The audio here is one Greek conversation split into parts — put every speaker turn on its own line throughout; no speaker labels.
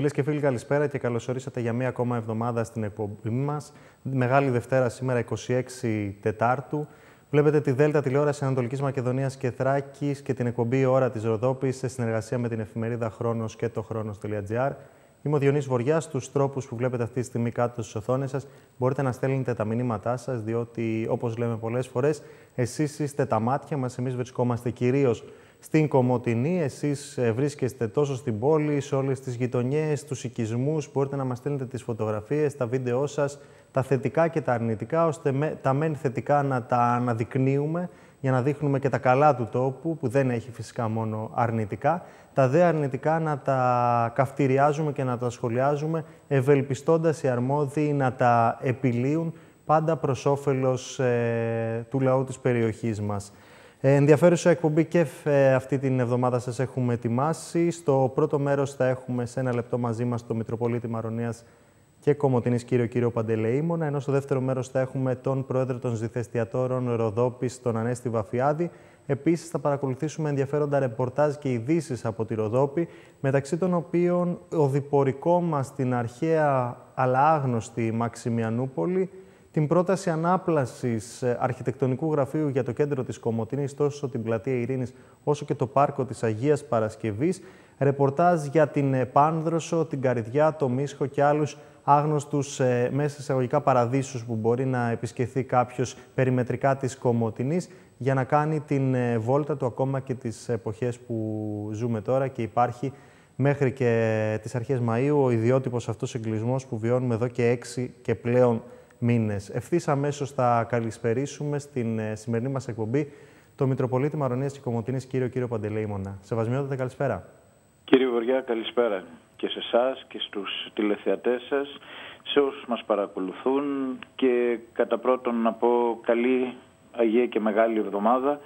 Φίλες και φίλοι, καλησπέρα και καλώς ορίσατε για μία ακόμα εβδομάδα στην εκπομπή μας. Μεγάλη Δευτέρα σήμερα, 26 Τετάρτου. Βλέπετε τη Δέλτα τηλεόραση Ανατολικής Μακεδονίας και Θράκης και την εκπομπή «Η Ώρα της Ροδόπης» σε συνεργασία με την εφημερίδα Χρόνος και το Χρόνος.gr. Είμαι ο Διονύσης Βοριάς. Στους τρόπους που βλέπετε αυτή τη στιγμή κάτω στις οθόνες σας μπορείτε να στέλνετε τα μηνύματά σας, διότι όπως λέμε πολλές φορές, εσείς είστε τα μάτια μας, εμείς βρισκόμαστε κυρίως στην Κομοτηνή, εσείς βρίσκεστε τόσο στην πόλη, σε όλες τις γειτονιές, στους οικισμούς. Μπορείτε να μας στέλνετε τις φωτογραφίες, τα βίντεό σας, τα θετικά και τα αρνητικά, ώστε τα μεν θετικά να τα αναδεικνύουμε, για να δείχνουμε και τα καλά του τόπου, που δεν έχει φυσικά μόνο αρνητικά. Τα δε αρνητικά να τα καυτηριάζουμε και να τα σχολιάζουμε, ευελπιστώντας οι αρμόδιοι να τα επιλύουν, πάντα προς όφελος του λαού της περιοχής μας. Ενδιαφέρουσα εκπομπή και αυτή την εβδομάδα σας έχουμε ετοιμάσει. Στο πρώτο μέρος θα έχουμε σε ένα λεπτό μαζί μας τον Μητροπολίτη Μαρονίας και Κομοτηνής κύριο Παντελεήμονα, ενώ στο δεύτερο μέρος θα έχουμε τον Πρόεδρο των Ζηθεστιατόρων Ροδόπης, τον Ανέστη Βαφιάδη. Επίσης θα παρακολουθήσουμε ενδιαφέροντα ρεπορτάζ και ειδήσεις από τη Ροδόπη, μεταξύ των οποίων ο διπορικό μας στην αρχαία αλλά άγνωστη Μαξιμιανούπολη, την πρόταση ανάπλασης αρχιτεκτονικού γραφείου για το κέντρο της Κομοτηνής, τόσο την Πλατεία Ειρήνης όσο και το πάρκο της Αγίας Παρασκευής, ρεπορτάζ για την Πάνδρωσο, την Καρυδιά, το Μίσχο και άλλους άγνωστους μέσα εισαγωγικά παραδείσους που μπορεί να επισκεφθεί κάποιος περιμετρικά της Κομοτηνής για να κάνει την βόλτα του ακόμα και τις εποχές που ζούμε τώρα, και υπάρχει μέχρι και τις αρχές Μαΐου ο ιδιότυπος αυτός εγκλισμός που βιώνουμε εδώ και 6 και πλέον μήνες. Ευθύς αμέσως θα καλησπερίσουμε στην σημερινή μας εκπομπή το Μητροπολίτη Μαρονίας και Κομοτηνής κύριο Παντελεήμονα. Σεβασμιότατα, καλησπέρα.
Κύριε Βοριά, καλησπέρα και σε εσάς και στους τηλεθεατές σας, σε όσους μας παρακολουθούν, και κατά πρώτον να πω καλή Αγία και Μεγάλη Εβδομάδα.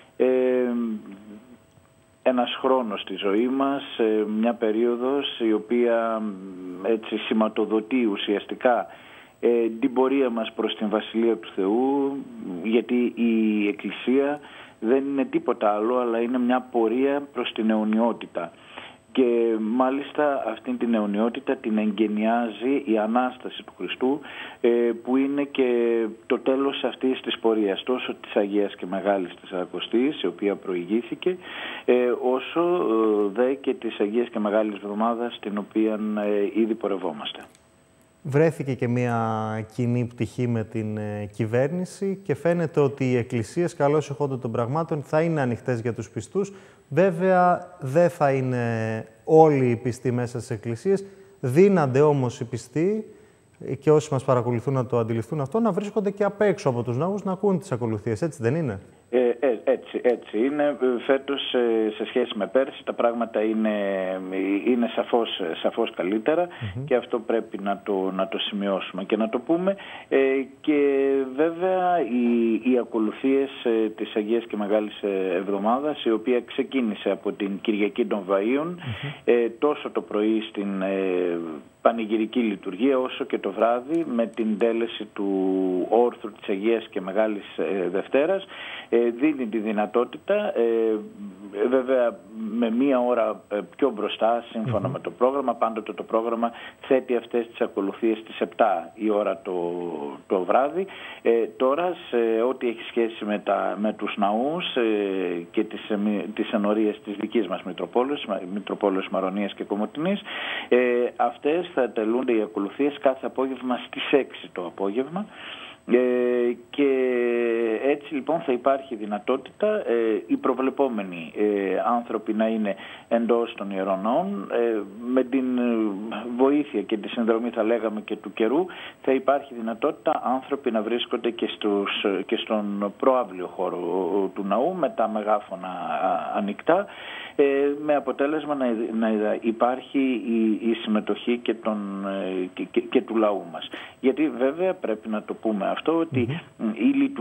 Ένας χρόνος στη ζωή μας, μια περίοδος η οποία έτσι σηματοδοτεί ουσιαστικά την πορεία μας προς την Βασιλεία του Θεού, γιατί η Εκκλησία δεν είναι τίποτα άλλο, αλλά είναι μια πορεία προς την αιωνιότητα. Και μάλιστα αυτήν την αιωνιότητα την εγκαινιάζει η Ανάσταση του Χριστού, που είναι και το τέλος αυτής της πορείας, τόσο της Αγίας και Μεγάλης Τεσσαρακοστής, η οποία προηγήθηκε, όσο δε και της Αγίας και Μεγάλης Εβδομάδας, την οποία ήδη πορευόμαστε.
Βρέθηκε και μια κοινή πτυχή με την κυβέρνηση και φαίνεται ότι οι εκκλησίες, καλώς εχόντων των πραγμάτων, θα είναι ανοιχτές για τους πιστούς. Βέβαια, δεν θα είναι όλοι οι πιστοί μέσα στις εκκλησίες. Δύνανται όμως οι πιστοί, και όσοι μας παρακολουθούν να το αντιληφθούν αυτό, να βρίσκονται και απ' έξω από τους ναούς να ακούν τις ακολουθίες. Έτσι δεν είναι?
Έτσι είναι. Φέτος σε σχέση με πέρσι τα πράγματα είναι σαφώς καλύτερα, και αυτό πρέπει να το σημειώσουμε και να το πούμε. Και βέβαια οι ακολουθίες της Αγίας και Μεγάλης Εβδομάδας, η οποία ξεκίνησε από την Κυριακή των Βαΐων, τόσο το πρωί στην πανηγυρική λειτουργία, όσο και το βράδυ με την τέλεση του όρθρου της Αγίας και Μεγάλης Δευτέρας, δίνει τη δυνατότητα, βέβαια με μία ώρα πιο μπροστά σύμφωνα με το πρόγραμμα. Πάντοτε το πρόγραμμα θέτει αυτές τις ακολουθίες στις 7 η ώρα το βράδυ. Τώρα σε ό,τι έχει σχέση με τους ναούς και τις ενορίες της δικής μας Μητροπόλεως Μαρονίας και Κομοτηνής, αυτές θα τελούνται οι ακολουθίες κάθε απόγευμα στις 6 το απόγευμα. Και έτσι λοιπόν θα υπάρχει δυνατότητα οι προβλεπόμενοι άνθρωποι να είναι εντός των Ιερών Ναών. Με την βοήθεια και τη συνδρομή, θα λέγαμε, και του καιρού, θα υπάρχει δυνατότητα άνθρωποι να βρίσκονται και στον προαύλιο χώρο του ναού με τα μεγάφωνα ανοιχτά, με αποτέλεσμα να υπάρχει η συμμετοχή και του λαού μας. Γιατί βέβαια πρέπει να το πούμε αυτό, ότι η λειτουργία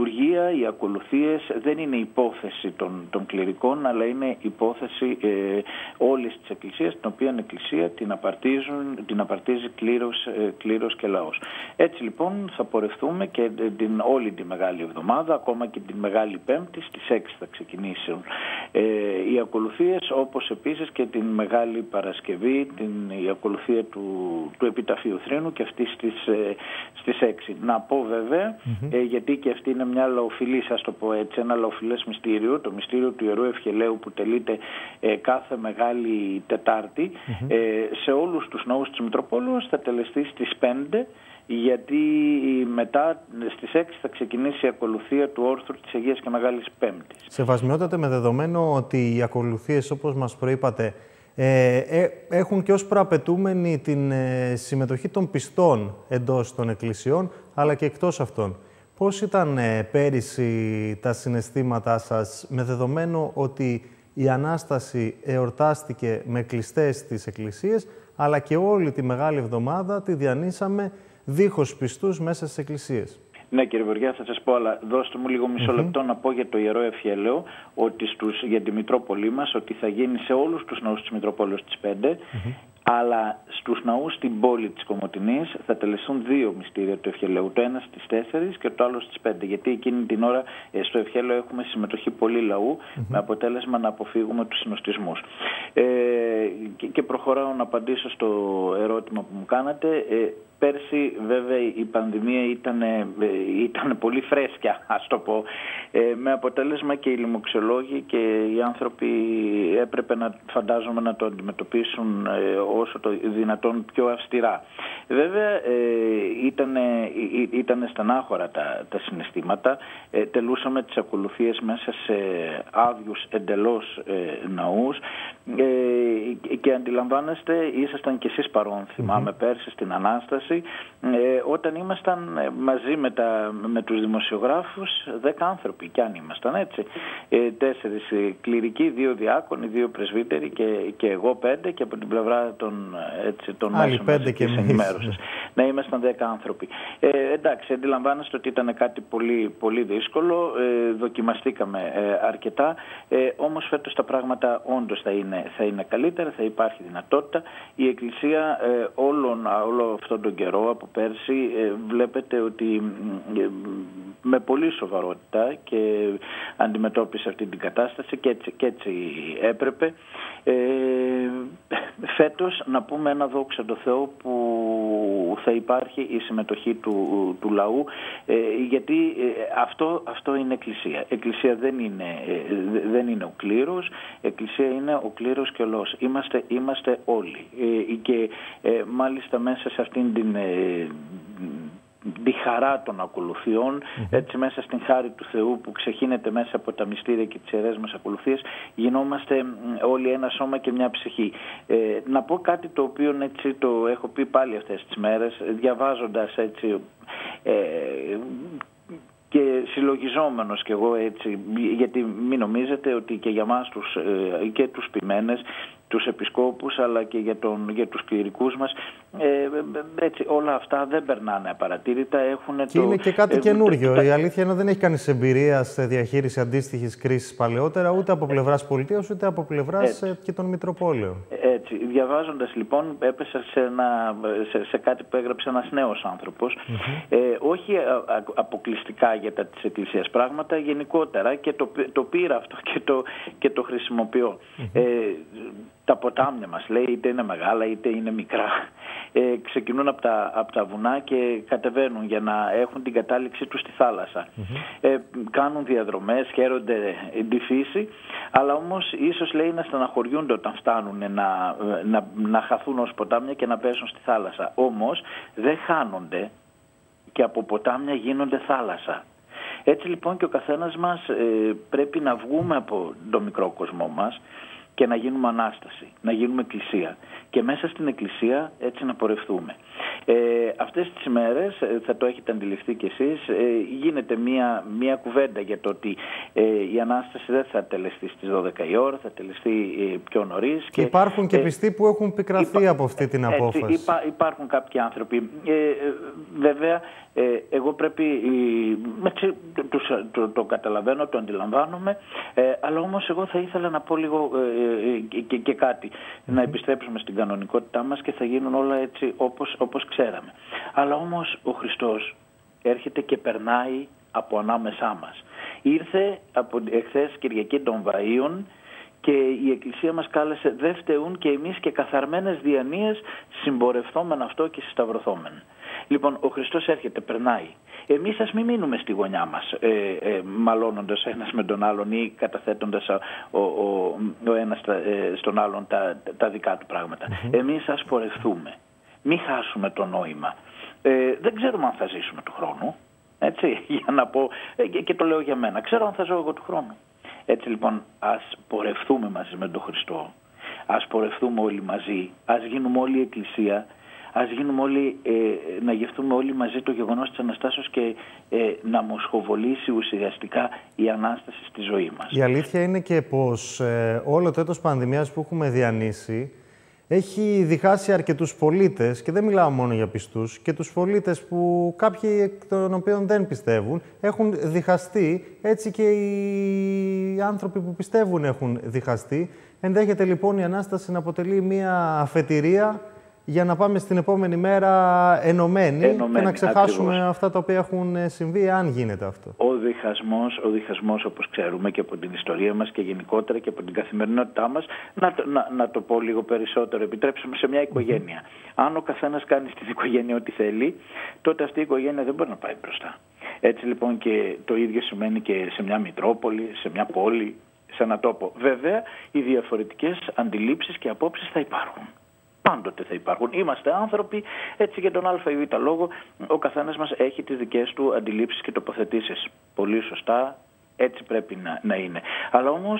βδομάδα οι ακολουθίες δεν είναι υπόθεση των κληρικών, αλλά είναι υπόθεση όλης της Εκκλησίας, την οποία Εκκλησία την απαρτίζει κλήρος και λαός. Έτσι λοιπόν θα πορευτούμε και όλη τη Μεγάλη Εβδομάδα, ακόμα και την Μεγάλη Πέμπτη, στις 6 θα ξεκινήσουν οι ακολουθίες, όπως επίσης και την Μεγάλη Παρασκευή, η ακολουθία του Επιταφείου Θρήνου, και αυτή στις 6. Να πω βέβαια, γιατί και αυτή είναι μια λαοφιλή, ας το πω έτσι, ένα λαοφιλές μυστήριο, το μυστήριο του Ιερού Ευχελαίου που τελείται κάθε Μεγάλη Τετάρτη, σε όλους τους ναούς της Μητροπόλεως θα τελεστεί στις 5, γιατί μετά στις 6 θα ξεκινήσει η ακολουθία του όρθρου της Αγίας και Μεγάλης Πέμπτης.
Σεβασμιότατε, με δεδομένο ότι οι ακολουθίες, όπως μας προείπατε, έχουν και ως προαπαιτούμενη την συμμετοχή των πιστών εντός των εκκλησιών, αλλά και εκτός αυτών. Πώς ήταν πέρυσι τα συναισθήματά σας, με δεδομένο ότι η Ανάσταση εορτάστηκε με κλειστές τις εκκλησίες, αλλά και όλη τη Μεγάλη Εβδομάδα τη διανύσαμε δίχως πιστούς μέσα στις εκκλησίες?
Ναι, κύριε Βοριά, θα σας πω, αλλά δώστε μου λίγο μισό λεπτό να πω για το Ιερό Ευχέλαιο, ότι για τη Μητρόπολη μας, ότι θα γίνει σε όλους τους ναούς της Μητροπόλεως στις 5, αλλά στους ναούς στην πόλη της Κομοτηνής θα τελεστούν 2 μυστήρια του Ευχελαίου, το ένα στις 4 και το άλλο στις 5, γιατί εκείνη την ώρα στο Ευχέλαιο έχουμε συμμετοχή πολύ λαού, με αποτέλεσμα να αποφύγουμε τους συνοστισμούς. Και προχωράω να απαντήσω στο ερώτημα που μου κάνατε. Πέρσι βέβαια η πανδημία ήταν πολύ φρέσκια, ας το πω, με αποτέλεσμα και οι λοιμοξιολόγοι και οι άνθρωποι έπρεπε φαντάζομαι να το αντιμετωπίσουν όσο το δυνατόν πιο αυστηρά. Βέβαια ήταν στενάχωρα τα συναισθήματα, τελούσαμε τις ακολουθίες μέσα σε άδειους εντελώς ναούς, και αντιλαμβάνεστε, ήσασταν κι εσείς παρόν, θυμάμαι, πέρσι στην Ανάσταση, όταν ήμασταν μαζί με τους δημοσιογράφους 10 άνθρωποι, κι αν ήμασταν έτσι, 4 κληρικοί, 2 διάκονοι, 2 πρεσβύτεροι και εγώ 5, και από την πλευρά των μέσων μαζικής ενημέρωσης να ήμασταν 10 άνθρωποι. Εντάξει, αντιλαμβάνεστε ότι ήταν κάτι πολύ, πολύ δύσκολο, δοκιμαστήκαμε αρκετά, όμως φέτος τα πράγματα όντως θα είναι καλύτερα, θα υπάρχει δυνατότητα. Η Εκκλησία όλο αυτόν τον καιρό από πέρσι βλέπετε ότι με πολύ σοβαρότητα και αντιμετώπισε αυτή την κατάσταση, και έτσι έπρεπε. Φέτος να πούμε ένα δόξα τω Θεώ που θα υπάρχει η συμμετοχή του λαού, γιατί αυτό είναι Εκκλησία. Εκκλησία δεν είναι ο κλήρος, Εκκλησία είναι ο κλήρος και ο λαός. Είμαστε όλοι, και μάλιστα μέσα σε αυτήν τη χαρά των ακολουθιών, έτσι μέσα στην χάρη του Θεού που ξεχύνεται μέσα από τα μυστήρια και τις ιερές μας ακολουθίες, γινόμαστε όλοι ένα σώμα και μια ψυχή. Να πω κάτι το οποίο έτσι το έχω πει πάλι αυτές τις μέρες, διαβάζοντας έτσι και συλλογιζόμενος κι εγώ έτσι, γιατί μην νομίζετε ότι και για μας και τους ποιμένες, τους επισκόπους, αλλά και για τους κληρικούς μας, έτσι, όλα αυτά δεν περνάνε απαρατήρητα.
Και είναι και κάτι καινούριο. Η αλήθεια είναι ότι δεν έχει κανείς εμπειρία σε διαχείριση αντίστοιχης κρίσης παλαιότερα, ούτε από πλευράς πολιτείας, ούτε από πλευράς και των Μητροπόλεων. Έτσι.
Διαβάζοντας λοιπόν, έπεσα σε κάτι που έγραψε ένας νέος άνθρωπος, όχι αποκλειστικά για τα της Εκκλησίας πράγματα, γενικότερα, και το πήρα αυτό και το χρησιμοποιώ. Τα ποτάμια μας, λέει, είτε είναι μεγάλα είτε είναι μικρά, ξεκινούν από τα βουνά και κατεβαίνουν για να έχουν την κατάληξή τους στη θάλασσα. Κάνουν διαδρομές, χαίρονται τη φύση, αλλά όμως ίσως, λέει, να στεναχωριούνται όταν φτάνουν να χαθούν ως ποτάμια και να πέσουν στη θάλασσα. Όμως δεν χάνονται και από ποτάμια γίνονται θάλασσα. Έτσι λοιπόν και ο καθένας μας πρέπει να βγούμε από το μικρό κοσμό μας και να γίνουμε Ανάσταση, να γίνουμε Εκκλησία και μέσα στην Εκκλησία έτσι να πορευτούμε. Αυτές τις ημέρες, θα το έχετε αντιληφθεί κι εσείς, γίνεται μια κουβέντα για το ότι η Ανάσταση δεν θα τελεστεί στις 12 η ώρα, θα τελεστεί πιο νωρίς.
Και υπάρχουν και πιστοί που έχουν πικραθεί από αυτή την απόφαση.
Υπάρχουν κάποιοι άνθρωποι. Βέβαια, εγώ πρέπει, το καταλαβαίνω, το αντιλαμβάνομαι, αλλά όμως εγώ θα ήθελα να πω λίγο και κάτι. Να επιστρέψουμε στην κανονικότητά μας και θα γίνουν όλα έτσι όπως ξέραμε. Αλλά όμως ο Χριστός έρχεται και περνάει από ανάμεσά μας. Ήρθε από εχθές Κυριακή των Βαΐων και η Εκκλησία μας κάλεσε «Δε φταίουν και εμείς και καθαρμένες διανοίες συμπορευθόμεν αυτό και συσταυρωθόμεν». Λοιπόν, ο Χριστός έρχεται, περνάει. Εμείς ας μην μείνουμε στη γωνιά μας, μαλώνοντας ένας με τον άλλον ή καταθέτοντας ο ένας στον άλλον τα δικά του πράγματα. Εμείς ας πορευθούμε. Μην χάσουμε το νόημα. Δεν ξέρουμε αν θα ζήσουμε του χρόνου. Έτσι, για να πω, και το λέω για μένα. Ξέρω αν θα ζω εγώ του χρόνου. Έτσι λοιπόν, ας πορευθούμε μαζί με τον Χριστό. Ας πορευθούμε όλοι μαζί. Ας γίνουμε όλοι η Εκκλησία. Ας γίνουμε όλοι, να γευτούμε όλοι μαζί το γεγονός της Αναστάσεως και να μοσχοβολήσει ουσιαστικά η Ανάσταση στη ζωή μας.
Η αλήθεια είναι και πως όλο το έτος πανδημίας που έχουμε διανύσει έχει διχάσει αρκετούς πολίτες, και δεν μιλάω μόνο για πιστούς, και τους πολίτες που κάποιοι εκ των οποίων δεν πιστεύουν έχουν διχαστεί, έτσι και οι άνθρωποι που πιστεύουν έχουν διχαστεί. Ενδέχεται λοιπόν η Ανάσταση να αποτελεί μια αφετηρία για να πάμε στην επόμενη μέρα ενωμένοι και να ξεχάσουμε ακριβώς αυτά τα οποία έχουν συμβεί, αν γίνεται αυτό.
Ο διχασμός, όπως ξέρουμε και από την ιστορία μας και γενικότερα και από την καθημερινότητά μας, να το πω λίγο περισσότερο, επιτρέψουμε σε μια οικογένεια. Αν ο καθένας κάνει στην οικογένεια ό,τι θέλει, τότε αυτή η οικογένεια δεν μπορεί να πάει μπροστά. Έτσι λοιπόν και το ίδιο σημαίνει και σε μια μητρόπολη, σε μια πόλη, σε ένα τόπο. Βέβαια, οι διαφορετικές αντιλήψεις και απόψεις θα υπάρχουν. Πάντοτε θα υπάρχουν. Είμαστε άνθρωποι, έτσι για τον α ή β λόγο, ο καθένας μας έχει τις δικές του αντιλήψεις και τοποθετήσεις. Πολύ σωστά, έτσι πρέπει να είναι. Αλλά όμως,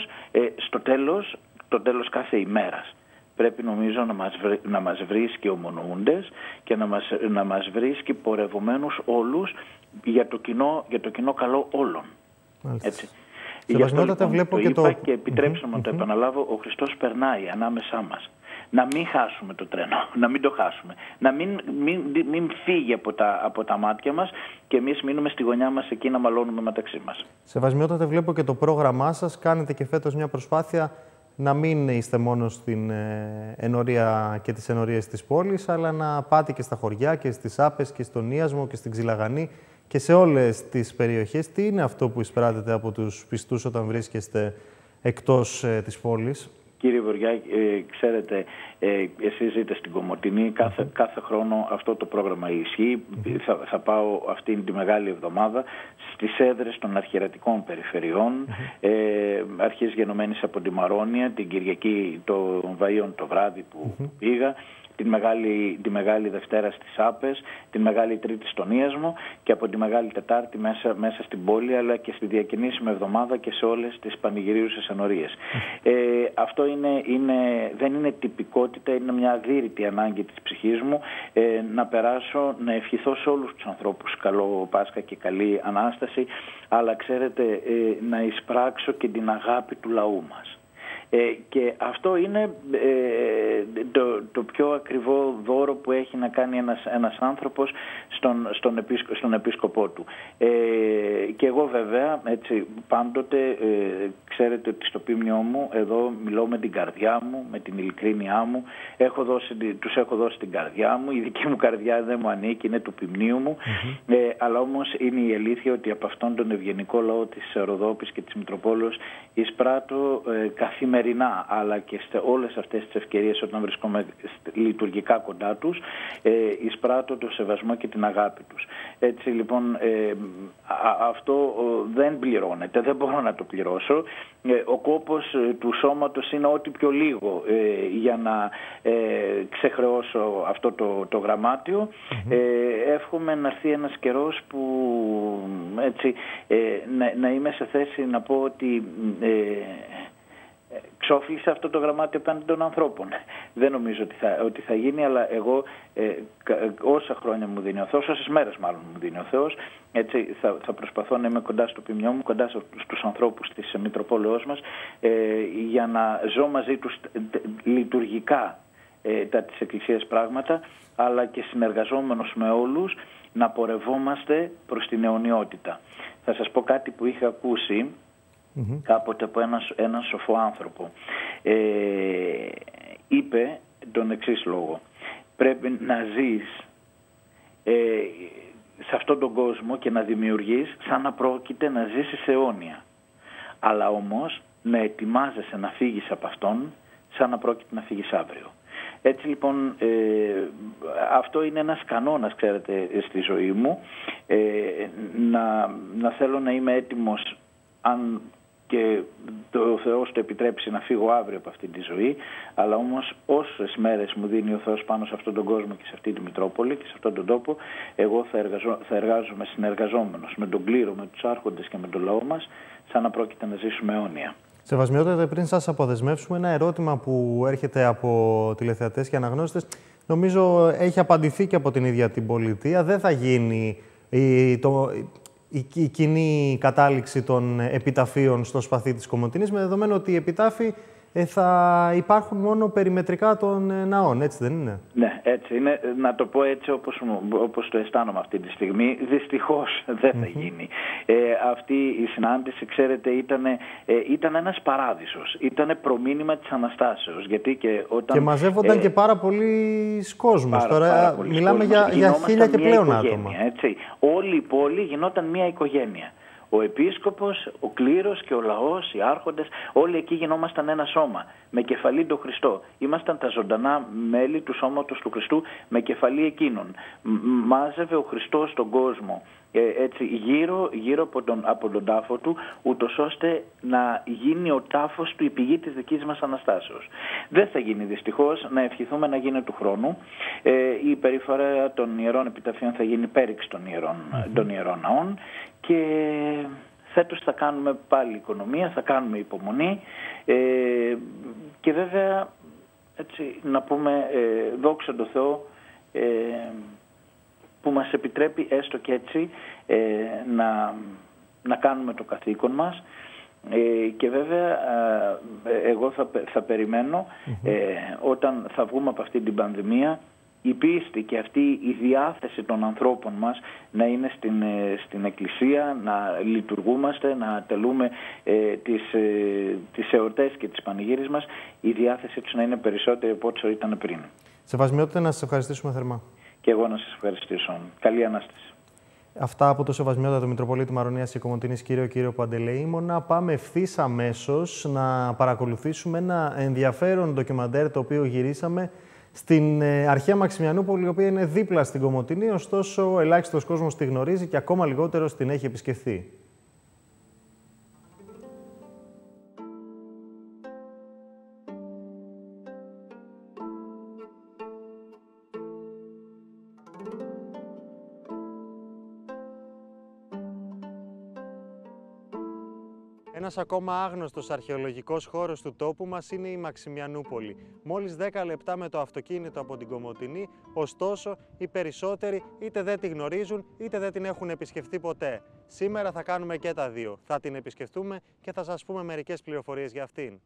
το τέλος κάθε ημέρας, πρέπει νομίζω να μας βρίσκει ομονοούντες και να μας βρίσκει πορευομένους όλους για το κοινό καλό όλων. Έτσι.
Γι' αυτό λοιπόν, βλέπω
το είπα και επιτρέψτε μου να το επαναλάβω, ο Χριστός περνάει ανάμεσά μας. Να μην χάσουμε το τρένο, να μην το χάσουμε, να μην φύγει από τα μάτια μας και εμείς μείνουμε στη γωνιά μας εκεί να μαλώνουμε μεταξύ μας.
Σεβασμιότατε, βλέπω και το πρόγραμμά σας. Κάνετε και φέτος μια προσπάθεια να μην είστε μόνο στην ενορία και τις ενορίες της πόλης, αλλά να πάτε και στα χωριά και στις Άπες και στον Ίασμο και στην Ξυλαγανή και σε όλες τις περιοχές. Τι είναι αυτό που εισπράτετε από τους πιστούς όταν βρίσκεστε εκτός της πόλης?
Κύριε Βοριά, ξέρετε, εσείς ζείτε στην Κομοτηνή, κάθε χρόνο αυτό το πρόγραμμα ισχύει. Θα πάω αυτήν τη μεγάλη εβδομάδα στις έδρες των αρχιερατικών περιφερειών, αρχής γενομένης από τη Μαρόνια, την Κυριακή των Βαΐων το βράδυ που πήγα, τη Μεγάλη Δευτέρα στις Άπες, τη Μεγάλη Τρίτη στον Ίασμο και από τη Μεγάλη Τετάρτη μέσα στην πόλη, αλλά και στη διακινήσιμη εβδομάδα και σε όλες τις πανηγυρίουσες ενορίες. Αυτό δεν είναι τυπικότητα, είναι μια αδύρυτη ανάγκη της ψυχής μου να περάσω, να ευχηθώ σε όλους τους ανθρώπους καλό Πάσχα και καλή Ανάσταση, αλλά ξέρετε, να εισπράξω και την αγάπη του λαού μας. Και αυτό είναι το πιο ακριβό δώρο που έχει να κάνει ένας άνθρωπος στον επίσκοπό του. Και εγώ βέβαια, έτσι, πάντοτε ξέρετε ότι στο ποίμνιό μου εδώ μιλώ με την καρδιά μου, με την ειλικρίνειά μου, τους έχω δώσει την καρδιά μου, η δική μου καρδιά δεν μου ανήκει, είναι του ποιμνίου μου, αλλά όμως είναι η αλήθεια ότι από αυτόν τον ευγενικό λαό της Ροδόπης και της Μητροπόλεως εισπράττω καθημερινά, αλλά και σε όλες αυτές τις ευκαιρίες όταν βρισκόμαι λειτουργικά κοντά τους, εισπράττω το σεβασμό και την αγάπη τους. Έτσι λοιπόν αυτό δεν πληρώνεται, δεν μπορώ να το πληρώσω. Ο κόπος του σώματος είναι ό,τι πιο λίγο για να ξεχρεώσω αυτό το γραμμάτιο. Εύχομαι να έρθει ένας καιρός που έτσι, να είμαι σε θέση να πω ότι εξόφλησε αυτό το γραμμάτιο απέναντι των ανθρώπων. Δεν νομίζω ότι θα γίνει, αλλά εγώ όσα χρόνια μου δίνει ο Θεός, όσες μέρες μάλλον μου δίνει ο Θεός, έτσι, θα προσπαθώ να είμαι κοντά στο ποιμιό μου, κοντά στους ανθρώπους της Μητροπόλεως μας, για να ζω μαζί τους λειτουργικά τα της Εκκλησίας πράγματα, αλλά και συνεργαζόμενος με όλους να πορευόμαστε προς την αιωνιότητα. Θα σας πω κάτι που είχα ακούσει κάποτε από έναν σοφό άνθρωπο. Είπε τον εξής λόγο: πρέπει να ζεις σε αυτόν τον κόσμο και να δημιουργείς σαν να πρόκειται να ζήσεις αιώνια, αλλά όμως να ετοιμάζεσαι να φύγεις από αυτόν σαν να πρόκειται να φύγεις αύριο. Έτσι λοιπόν, αυτό είναι ένας κανόνας, ξέρετε, στη ζωή μου, να θέλω να είμαι έτοιμος, αν και ο Θεός το επιτρέψει, να φύγω αύριο από αυτή τη ζωή, αλλά όμως όσες μέρες μου δίνει ο Θεός πάνω σε αυτόν τον κόσμο και σε αυτή τη Μητρόπολη και σε αυτόν τον τόπο, εγώ θα εργάζομαι συνεργαζόμενος με τον κλήρο, με τους άρχοντες και με τον λαό μας, σαν να πρόκειται να ζήσουμε αιώνια.
Σεβασμιότατε, πριν σας αποδεσμεύσουμε, ένα ερώτημα που έρχεται από τηλεθεατές και αναγνώστες, νομίζω έχει απαντηθεί και από την ίδια την πολιτεία. Δεν θα γίνει η κοινή κατάληξη των επιταφείων στο σπαθί της Κομοτηνής, με δεδομένο ότι οι επιτάφοι θα υπάρχουν μόνο περιμετρικά των ναών, έτσι δεν είναι?
Ναι, έτσι είναι. Να το πω έτσι όπως το αισθάνομαι αυτή τη στιγμή. Δυστυχώς δεν θα γίνει. Αυτή η συνάντηση, ξέρετε, ήταν ένας παράδεισος. Ήταν προμήνυμα της Αναστάσεως. Γιατί και μαζεύονταν
και πάρα πολλοί κόσμος. Τώρα μιλάμε για 1000 και πλέον άτομα.
Έτσι. Όλη η πόλη γινόταν μια οικογένεια. Ο επίσκοπος, ο κλήρος και ο λαός, οι άρχοντες, όλοι εκεί γινόμασταν ένα σώμα, με κεφαλή τον Χριστό. Ήμασταν τα ζωντανά μέλη του σώματος του Χριστού, με κεφαλή εκείνον. Μάζευε ο Χριστός τον κόσμο, έτσι, γύρω από τον τάφο του, ούτως ώστε να γίνει ο τάφος του η πηγή της δικής μας Αναστάσεως. Δεν θα γίνει δυστυχώς, να ευχηθούμε να γίνει του χρόνου. Η περιφορά των Ιερών Επιταφείων θα γίνει πέριξ των Ιερών Ναών, και φέτος θα κάνουμε πάλι οικονομία, θα κάνουμε υπομονή, και βέβαια, έτσι, να πούμε δόξα τω Θεώ, που μας επιτρέπει έστω και έτσι να κάνουμε το καθήκον μας, και βέβαια εγώ θα περιμένω όταν θα βγούμε από αυτή την πανδημία, η πίστη και αυτή η διάθεση των ανθρώπων μας να είναι στην Εκκλησία, να λειτουργούμαστε, να τελούμε τις εορτές και τις πανηγύρες μας, η διάθεσή τους να είναι περισσότερη από όσο ήταν πριν.
Σεβασμιότητα, να σας ευχαριστήσουμε θερμά.
Και εγώ να σας ευχαριστήσω. Καλή Ανάσταση.
Αυτά από το Σεβασμιότατο Μητροπολίτη Μαρονίας και Κομοτηνής, κύριο Παντελεήμονα. Πάμε ευθύς αμέσως να παρακολουθήσουμε ένα ενδιαφέρον ντοκιμαντέρ το οποίο γυρίσαμε στην αρχαία Μαξιμιανούπολη, η οποία είναι δίπλα στην Κομοτηνή, ωστόσο ελάχιστος κόσμος τη γνωρίζει και ακόμα λιγότερος την έχει επισκεφθεί. Ένας ακόμα άγνωστος αρχαιολογικός χώρος του τόπου μας είναι η Μαξιμιανούπολη. Μόλις 10 λεπτά με το αυτοκίνητο από την Κομοτηνή, ωστόσο οι περισσότεροι είτε δεν τη γνωρίζουν είτε δεν την έχουν επισκεφτεί ποτέ. Σήμερα θα κάνουμε και τα δύο. Θα την επισκεφτούμε και θα σας πούμε μερικές πληροφορίες για αυτήν.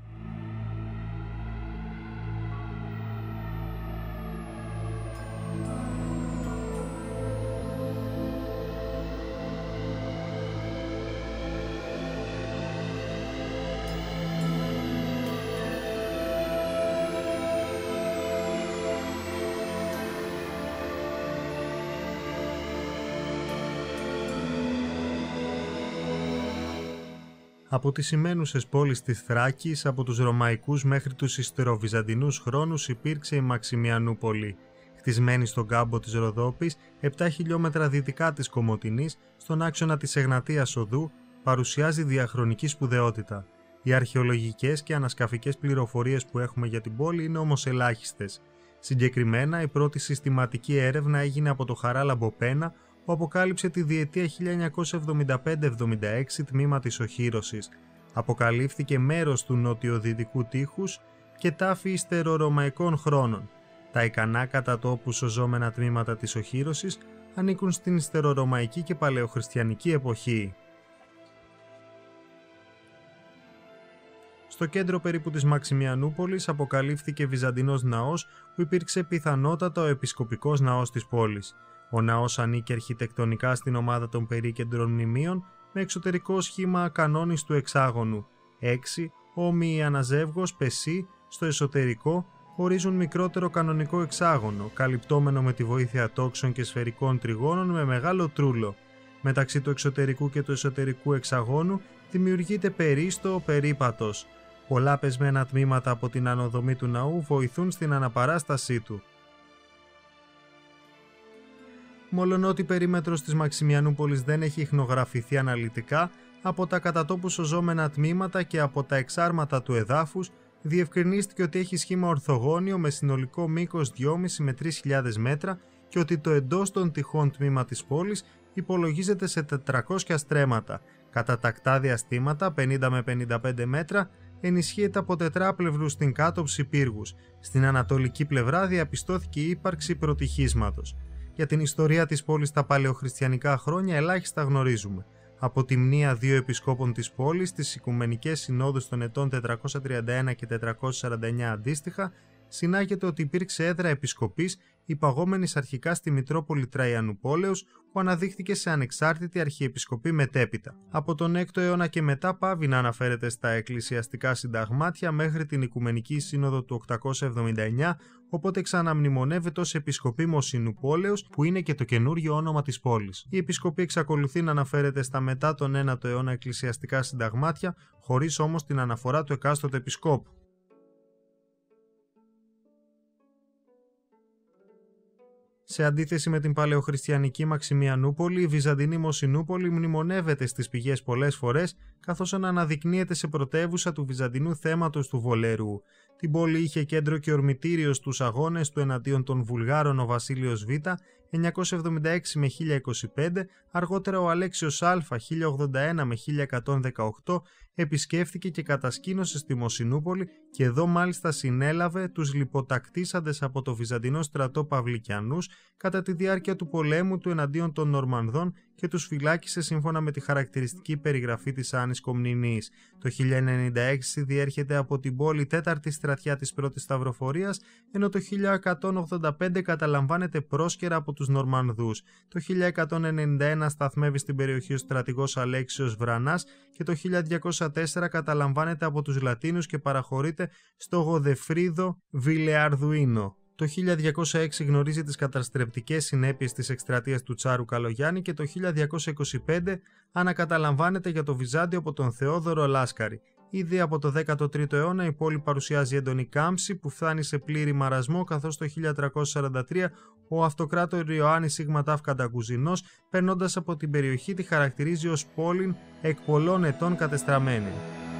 Από τις σημαίνουσες πόλεις της Θράκης, από τους Ρωμαϊκούς μέχρι τους Ιστεροβυζαντινούς χρόνους υπήρξε η Μαξιμιανούπολη. Χτισμένη στον κάμπο της Ροδόπης, 7 χιλιόμετρα δυτικά της Κομοτηνής, στον άξονα της Εγνατίας Οδού, παρουσιάζει διαχρονική σπουδαιότητα. Οι αρχαιολογικές και ανασκαφικές πληροφορίες που έχουμε για την πόλη είναι όμως ελάχιστες. Συγκεκριμένα, η πρώτη συστηματική έρευνα έγινε από το Χαράλαμπο Πένα, που αποκάλυψε τη διετία 1975-76 τμήμα της οχύρωσης. Αποκαλύφθηκε μέρος του νοτιοδυτικού τείχους και τάφη ιστερορωμαϊκών χρόνων. Τα ικανά κατά τόπου σωζόμενα τμήματα της οχύρωσης ανήκουν στην ιστερορωμαϊκή και παλαιοχριστιανική εποχή. Στο κέντρο περίπου της Μαξιμιανούπολης αποκαλύφθηκε βυζαντινός ναός που υπήρξε πιθανότατα ο επισκοπικός ναός της πόλης. Ο ναός ανήκε αρχιτεκτονικά στην ομάδα των περίκεντρων μνημείων με εξωτερικό σχήμα κανόνιστου εξάγωνου. 6 όμοιοι αναζεύγος πεσί στο εσωτερικό ορίζουν μικρότερο κανονικό εξάγωνο, καλυπτόμενο με τη βοήθεια τόξων και σφαιρικών τριγώνων με μεγάλο τρούλο. Μεταξύ του εξωτερικού και του εσωτερικού εξαγώνου δημιουργείται περίστο περίπατος. Πολλά πεσμένα τμήματα από την ανοδομή του ναού βοηθούν στην αναπαράστασή του. Μολονότι η περίμετρος της Μαξιμιανούπολης δεν έχει ιχνογραφηθεί αναλυτικά, από τα κατά τόπου σωζόμενα τμήματα και από τα εξάρματα του εδάφους, διευκρινίστηκε ότι έχει σχήμα ορθογώνιο με συνολικό μήκος 2,5 με 3.000 μέτρα και ότι το εντός των τυχών τμήμα της πόλης υπολογίζεται σε 400 στρέμματα. Κατά τακτά διαστήματα, 50 με 55 μέτρα, ενισχύεται από τετράπλευρους στην κάτωψη πύργους. Στην ανατολική πλευρά διαπιστώθηκε η ύπαρξη πρωτυχίσματος. Για την ιστορία της πόλης στα παλαιοχριστιανικά χρόνια ελάχιστα γνωρίζουμε. Από τη μνήα δύο επισκόπων της πόλης στις Οικουμενικές Συνόδους των ετών 431 και 449 αντίστοιχα, συνάγεται ότι υπήρξε έδρα επισκοπής υπαγόμενης αρχικά στη Μητρόπολη Τραϊανουπόλεως, που αναδείχθηκε σε ανεξάρτητη αρχιεπισκοπή μετέπειτα. Από τον 6ο αιώνα και μετά πάβει να αναφέρεται στα εκκλησιαστικά συνταγμάτια μέχρι την Οικουμενική Σύνοδο του 879, οπότε ξαναμνημονεύεται ως επισκοπή Μοσυνουπόλεως, που είναι και το καινούργιο όνομα της πόλης. Η επισκοπή εξακολουθεί να αναφέρεται στα μετά τον 9ο αιώνα εκκλησιαστικά συνταγμάτια, χωρίς όμως την αναφορά του εκάστοτε επισκόπου. Σε αντίθεση με την παλαιοχριστιανική Μαξιμιανούπολη, η βυζαντινή Μοσυνούπολη μνημονεύεται στις πηγές πολλές φορές, καθώς αναδεικνύεται σε πρωτεύουσα του βυζαντινού θέματος του Βολερού. Την πόλη είχε κέντρο και ορμητήριο στους αγώνες του εναντίον των Βουλγάρων ο Βασίλειος Β, 976 με 1025, αργότερα ο Αλέξιος Α, 1081 με 1118, επισκέφθηκε και κατασκήνωσε στη Μοσυνούπολη και εδώ μάλιστα συνέλαβε τους λιποτακτήσαντες από το βυζαντινό στρατό Παυλικιανούς κατά τη διάρκεια του πολέμου του εναντίον των Νορμανδών και τους φυλάκισε σύμφωνα με τη χαρακτηριστική περιγραφή της Άννης Κομνηνής. Το 1096 διέρχεται από την πόλη τέταρτη στρατιά της πρώτης σταυροφορίας, ενώ το 1185 καταλαμβάνεται πρόσκαιρα από τους Νορμανδούς. Το 1191 σταθμεύει στην περιοχή ο στρατηγός Αλέξιος Βρανάς και το 1204 καταλαμβάνεται από τους Λατίνους και παραχωρείται στο Γοδεφρίδο Βιλεαρδουίνο. Το 1206 γνωρίζει τις καταστρεπτικές συνέπειες της εκστρατείας του Τσάρου Καλογιάννη και το 1225 ανακαταλαμβάνεται για το Βυζάντιο από τον Θεόδωρο Λάσκαρη. Ήδη από το 13ο αιώνα η πόλη παρουσιάζει έντονη κάμψη που φτάνει σε πλήρη μαρασμό, καθώς το 1343 ο αυτοκράτορ Ιωάννης Σίγμα Καντακουζινός, περνώντας από την περιοχή, τη χαρακτηρίζει ως πόλην εκ πολλών ετών κατεστραμμένη.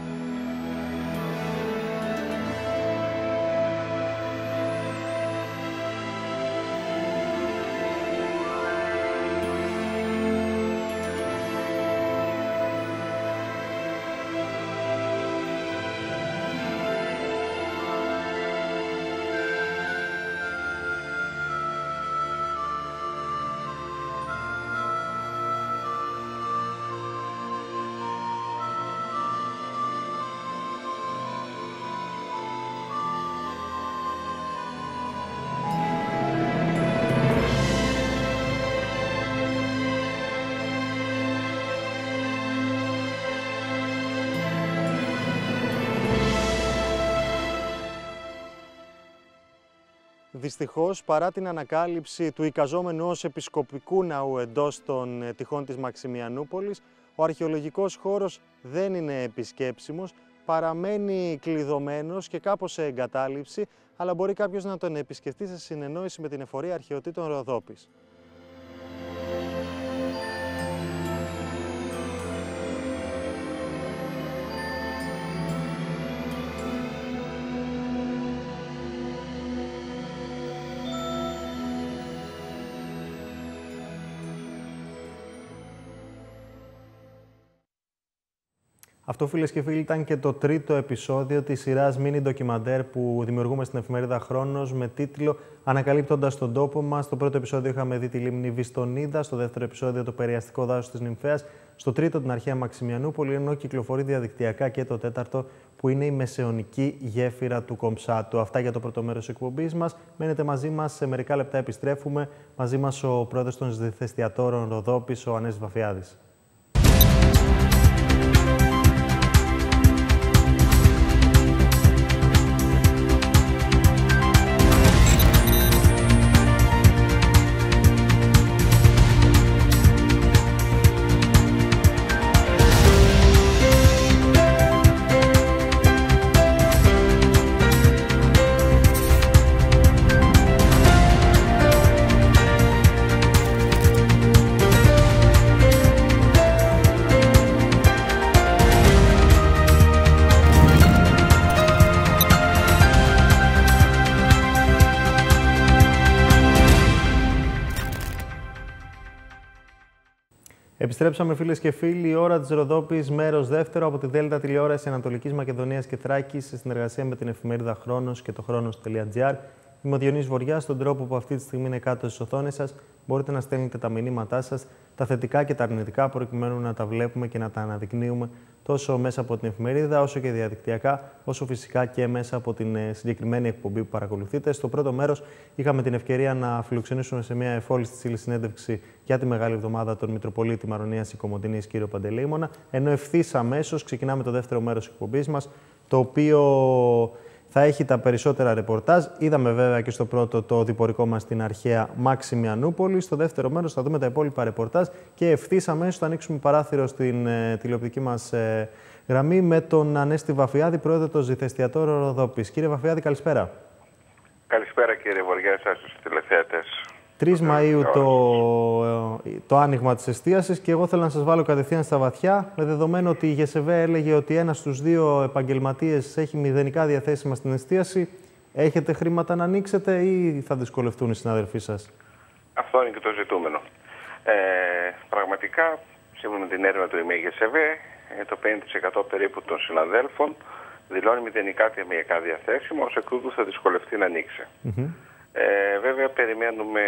Δυστυχώς, παρά την ανακάλυψη του εικαζόμενου ως επισκοπικού ναού εντός των τυχών της Μαξιμιανούπολης, ο αρχαιολογικός χώρος δεν είναι επισκέψιμος, παραμένει κλειδωμένος και κάπως σε εγκατάλειψη, αλλά μπορεί κάποιος να τον επισκεφτεί σε συνεννόηση με την Εφορία Αρχαιοτήτων Ροδόπης.
Αυτό, φίλες και φίλοι, ήταν και το τρίτο επεισόδιο της σειράς mini ντοκιμαντέρ που δημιουργούμε στην εφημερίδα Χρόνος με τίτλο «Ανακαλύπτοντας τον τόπο μας». Στο πρώτο επεισόδιο είχαμε δει τη λίμνη Βιστονίδα, στο δεύτερο επεισόδιο το περιαστικό δάσος της Νυμφέας, στο τρίτο την αρχαία Μαξιμιανούπολη, ενώ κυκλοφορεί διαδικτυακά και το τέταρτο που είναι η μεσαιωνική γέφυρα του Κομψάτου. Αυτά για το πρώτο μέρος της εκπομπής μας. Μένετε μαζί μας, σε μερικά λεπτά επιστρέφουμε. Μαζί μας ο πρόεδρος των Ζυθεστιατόρων Ροδόπης, ο Ανέσης Βαφιάδης. Επιστρέψαμε, φίλες και φίλοι, η ώρα της Ροδόπης, μέρος δεύτερο από τη Δέλτα τηλεόραση Ανατολικής Μακεδονίας και Θράκης σε συνεργασία με την εφημερίδα Χρόνος και το Χρόνος.gr. Είμαι ο Διονύσης Βοριάς. Στον τρόπο που αυτή τη στιγμή είναι κάτω στις οθόνες σας, μπορείτε να στέλνετε τα μηνύματά σας, τα θετικά και τα αρνητικά, προκειμένου να τα βλέπουμε και να τα αναδεικνύουμε τόσο μέσα από την εφημερίδα, όσο και διαδικτυακά, όσο φυσικά και μέσα από την συγκεκριμένη εκπομπή που παρακολουθείτε. Στο πρώτο μέρος είχαμε την ευκαιρία να φιλοξενήσουμε σε μια εφόλιστη τηλεσυνέντευξη για τη Μεγάλη Εβδομάδα τον Μητροπολίτη Μαρονίας Οικομοντηνής κύριο Παντελεήμονα, ενώ ευθύς αμέσως ξεκινάμε το δεύτερο μέρος της εκπομπής μας, το οποίο θα έχει τα περισσότερα ρεπορτάζ. Είδαμε βέβαια και στο πρώτο το διπορικό μας στην αρχαία Μαξιμιανούπολη. Στο δεύτερο μέρος θα δούμε τα υπόλοιπα ρεπορτάζ και ευθύς αμέσως θα ανοίξουμε παράθυρο στην τηλεοπτική μας γραμμή με τον Ανέστη Βαφιάδη, πρόεδρο των Ζυθεστιατόρων Ροδόπης. Κύριε Βαφιάδη, καλησπέρα.
Καλησπέρα κύριε Βοριά, σας στους τηλεθεατές.
3 Μαΐου το άνοιγμα της εστίασης και εγώ θέλω να σας βάλω κατευθείαν στα βαθιά, με δεδομένο ότι η ΓΕΣΕΒΕ έλεγε ότι ένας στους 2 επαγγελματίες έχει μηδενικά διαθέσιμα στην εστίαση. Έχετε χρήματα να ανοίξετε ή θα δυσκολευτούν οι συνάδελφοί σας?
Αυτό είναι και το ζητούμενο. Πραγματικά, σύμφωνα με την έρευνα του ΓΕΣΕΒΕ, το 50% περίπου των συναδέλφων δηλώνει μηδενικά ταμιακά διαθέσιμα, ως εκ τούτου θα δυσκολευτεί να ανοίξει. Βέβαια, περιμένουμε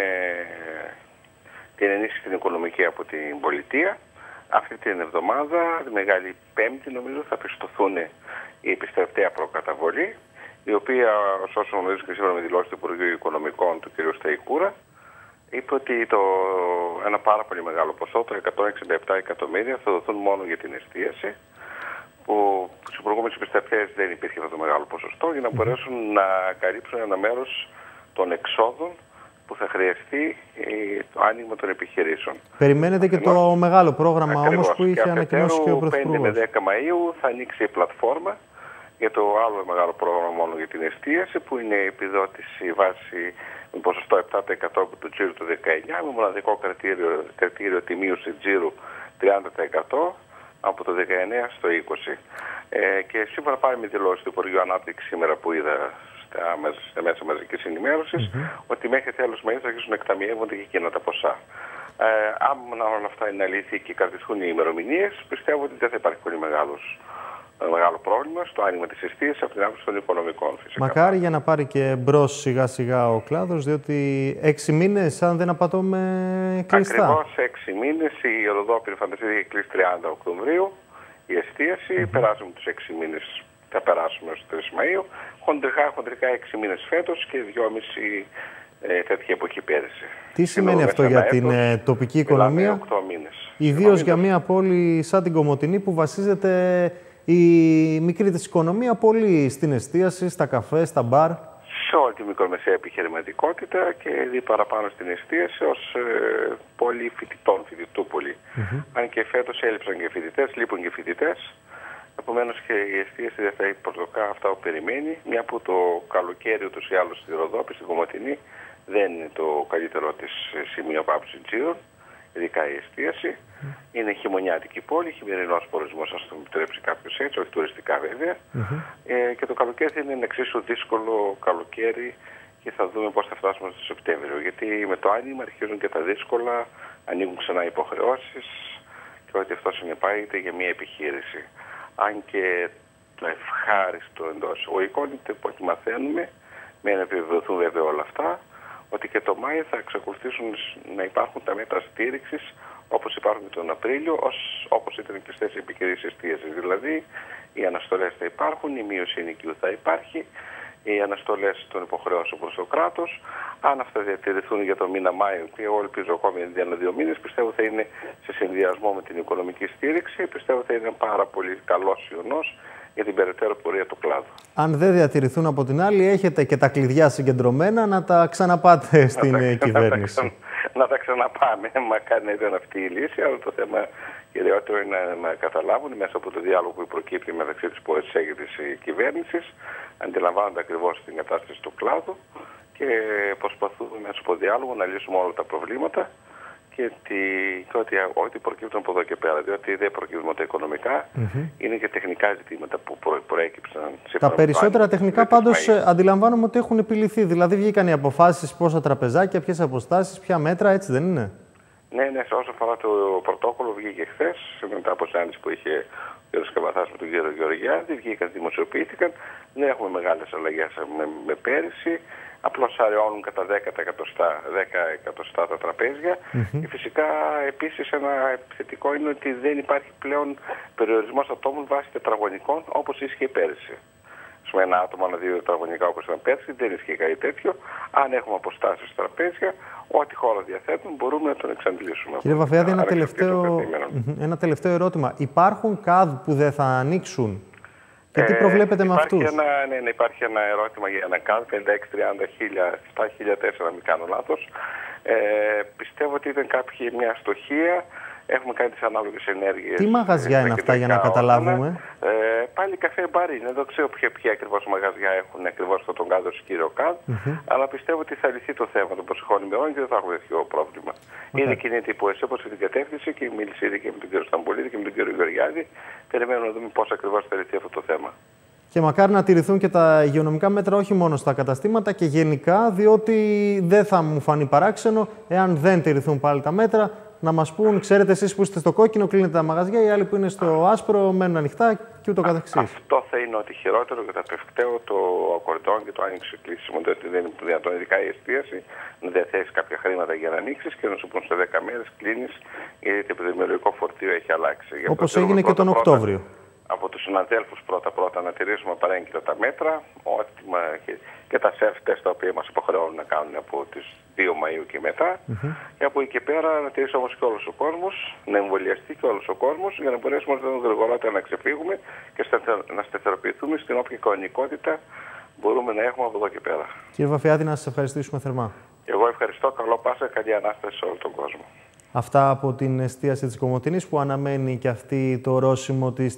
την ενίσχυση στην οικονομική από την πολιτεία. Αυτή την εβδομάδα, τη Μεγάλη Πέμπτη, νομίζω θα πιστωθούν η επιστρεπτέα προκαταβολή, η οποία, όσο γνωρίζω και σήμερα με δηλώσει του Υπουργείου Οικονομικών του κ. Σταϊκούρα, είπε ότι ένα πάρα πολύ μεγάλο ποσό, το 167 εκατομμύρια, θα δοθούν μόνο για την εστίαση, που στους προηγούμενους επιστρεπτές δεν υπήρχε αυτό το μεγάλο ποσοστό, για να μπορέσουν να καλύψουν ένα μέρος των εξόδων που θα χρειαστεί το άνοιγμα των επιχειρήσεων.
Περιμένετε και το μεγάλο πρόγραμμα όμως που είχε ανακοινώσει και ο Πρωθυπουργός.
5 με 10 Μαΐου θα ανοίξει η πλατφόρμα για το άλλο μεγάλο πρόγραμμα μόνο για την εστίαση, που είναι η επιδότηση βάση με ποσοστό 7% του τζίρου του 19, με μοναδικό κρατήριο τιμίωση τζίρου 30% από το 19 στο 20. Και σύμφωνα πάλι με δηλώσεις του Υπουργείου Ανάπτυξης σήμερα που είδα στα μέσα μαζικής ενημέρωσης, ότι μέχρι τέλος Μαΐου θα αρχίσουν να εκταμιεύονται και εκείνα τα ποσά. Αν όλα αυτά είναι αλήθεια και κρατηθούν οι ημερομηνίες, πιστεύω ότι δεν θα υπάρχει πολύ μεγάλο πρόβλημα στο άνοιγμα της εστίασης από την άποψη των οικονομικών, φυσικά.
Μακάρι για να πάρει και μπρος σιγά σιγά ο κλάδος, διότι 6 μήνες, αν δεν απατώμε, κλειστά.
Ακριβώς 6 μήνες. Η Ροδόπη φανταστείτε είχε κλείσει 30 Οκτωβρίου η εστίαση. Περάσουμε τους 6 μήνες. Θα περάσουμε ως 3 Μαΐου. Χοντρικά 6 μήνες φέτος και 2,5 τέτοια εποχή πέρυσι.
Τι σημαίνει αυτό για την τοπική οικονομία,
8 μήνες.
Ιδίως για μια πόλη σαν την Κομοτηνή που βασίζεται η μικρή της οικονομία πολύ στην εστίαση, στα καφέ, στα μπαρ?
Σε όλη τη μικρομεσαία επιχειρηματικότητα και δει παραπάνω στην εστίαση ως πόλη φοιτητούπολη. Αν και φέτος έλειψαν και φοιτητές, λείπουν και φοιτητές. Επομένως και η εστίαση δεν θα έχει προσδοκά αυτά που περιμένει, μια που το καλοκαίρι ούτως ή άλλως στη Ροδόπη, στην Κομοτηνή, δεν είναι το καλύτερο της σημείο πάψη τζίρων, ειδικά η εστίαση. Είναι χειμωνιάτικη πόλη, χειμερινός προορισμός, ας το επιτρέψει κάποιος έτσι, όχι τουριστικά βέβαια. Και το καλοκαίρι θα είναι ένα εξίσου δύσκολο καλοκαίρι και θα δούμε πώς θα φτάσουμε στο Σεπτέμβριο. Γιατί με το άνοιγμα αρχίζουν και τα δύσκολα, ανοίγουν ξανά υποχρεώσεις και ότι αυτό συνεπάγεται για μια επιχείρηση. αν και το ευχάριστο εντός εισαγωγικών είναι ότι μαθαίνουμε, με να επιβεβαιωθούν βέβαια όλα αυτά, ότι και το Μάιο θα εξακολουθήσουν να υπάρχουν τα μέτρα στήριξης όπως υπάρχουν τον Απρίλιο, όπως ήταν οι κλειστές επικαιρίες εστίασης. Δηλαδή, οι αναστολές θα υπάρχουν, η μείωση ενοικίου θα υπάρχει, οι αναστολές των υποχρεώσεων προς το κράτος. Αν αυτά διατηρηθούν για το μήνα Μάιο, και εγώ ελπίζω ακόμη ένα 2 μήνες, πιστεύω θα είναι σε συνδυασμό με την οικονομική στήριξη, πιστεύω θα είναι ένα πάρα πολύ καλός ιονός για την περαιτέρω πορεία του κλάδου.
Αν δεν διατηρηθούν από την άλλη, έχετε και τα κλειδιά συγκεντρωμένα να τα ξαναπάτε στην κυβέρνηση.
Να τα ξαναπάμε, μακάρι να ήταν αυτή η λύση, αλλά το θέμα κυριότερο είναι να καταλάβουν μέσα από το διάλογο που προκύπτει μεταξύ της ΠΟΕΣΕ και της κυβέρνησης, αντιλαμβάνονται ακριβώς την κατάσταση του κλάδου και προσπαθούμε μέσα από διάλογο να λύσουμε όλα τα προβλήματα και ότι ό,τι προκύπτουν από εδώ και πέρα, διότι δεν προκύπτουν μόνο τα οικονομικά, είναι και τεχνικά ζητήματα που προέκυψαν.
Τα περισσότερα τεχνικά πάντως αντιλαμβάνομαι ότι έχουν επιληθεί. Δηλαδή βγήκαν οι αποφάσεις, πόσα τραπεζάκια, ποιες αποστάσεις, ποια μέτρα, έτσι δεν είναι?
Ναι, όσο αφορά το πρωτόκολλο βγήκε χθες, μετά από συνάντηση που είχε ο κ. Καβαθάς με τον κ. Γεωργιάδη, βγήκαν, δημοσιοποιήθηκαν. Δεν έχουμε μεγάλες αλλαγές με πέρυσι. Απλώς αραιώνουν κατά 10 εκατοστά τα τραπέζια. Και φυσικά επίσης ένα θετικό είναι ότι δεν υπάρχει πλέον περιορισμός ατόμων βάσει τετραγωνικών όπως ίσχυε πέρυσι. Με ένα άτομο, ένα 2 τετραγωνικά όπως ήταν πέρσι, δεν ισχύει κάτι τέτοιο. Αν έχουμε αποστάσεις στα τραπέζια, ό,τι χώρο διαθέτουν μπορούμε να τον εξαντλήσουμε.
Κύριε Βαφιάδη, ένα τελευταίο ερώτημα. Υπάρχουν ΚΑΔ που δεν θα ανοίξουν? Και τι προβλέπετε με αυτούς?
Υπάρχει ένα ερώτημα για ένα ΚΑΔ, 56-30-7-1004, να μην κάνω λάθος. Πιστεύω ότι ήταν μια αστοχία. Έχουμε κάνει τις ανάλογες ενέργειες.
Τι μαγαζιά είναι αυτά για να καταλάβουμε?
Πάλι καφέ μπαρ είναι. Δεν ξέρω ποια ακριβώς μαγαζιά έχουν ακριβώς αυτόν τον κάδο του κύριο ΚΑΔ. Αλλά πιστεύω ότι θα λυθεί το θέμα των προσεχών ημερών και δεν θα έχουμε τέτοιο πρόβλημα. Ήδη κινείται η ΠΟΕΣΕ προς την κατεύθυνση και μίλησε ήδη και με τον κύριο Σταμπολίδη και με τον κύριο Γεωργιάδη. Περιμένουμε να δούμε πώς ακριβώς θα λυθεί αυτό το θέμα.
Και μακάρι να τηρηθούν και τα υγειονομικά μέτρα όχι μόνο στα καταστήματα και γενικά, διότι δεν θα μου φανεί παράξενο εάν δεν τηρηθούν πάλι τα μέτρα. Να μας πούν, ξέρετε, εσείς που είστε στο κόκκινο κλείνετε τα μαγαζιά, οι άλλοι που είναι στο άσπρο μένουν ανοιχτά και ούτω καθεξής.
Αυτό θα είναι ότι χειρότερο και τα τελευταίο το ακορντών και το άνοιξε κλείσιμο. Διότι δεν είναι δυνατόν, ειδικά η εστίαση, να διαθέσει κάποια χρήματα για να ανοίξει και να σου πούν σε 10 μέρες κλείνει, γιατί το επιδημιολογικό φορτίο έχει αλλάξει.
Όπως έγινε και τον Οκτώβριο.
Από τους συναδέλφους πρώτα να τηρήσουμε παρέγκαιρα τα μέτρα και τα self-test τα οποία μας υποχρεώνουν να κάνουν από τις 2 Μαΐου και μετά. Και από εκεί και πέρα να τηρήσει όμως και όλος ο κόσμος, να εμβολιαστεί και όλος ο κόσμος για να μπορέσουμε γρηγορότερα να ξεφύγουμε και να σταθεροποιηθούμε στην όποια κανονικότητα μπορούμε να έχουμε από εδώ και πέρα.
Κύριε Βαφιάδη, να σας ευχαριστήσουμε θερμά.
Εγώ ευχαριστώ. Καλό Πάσχα, καλή Ανάσταση σε όλο τον κόσμο.
Αυτά από την εστίαση της Κομοτηνής που αναμένει και αυτή το ορόσημο της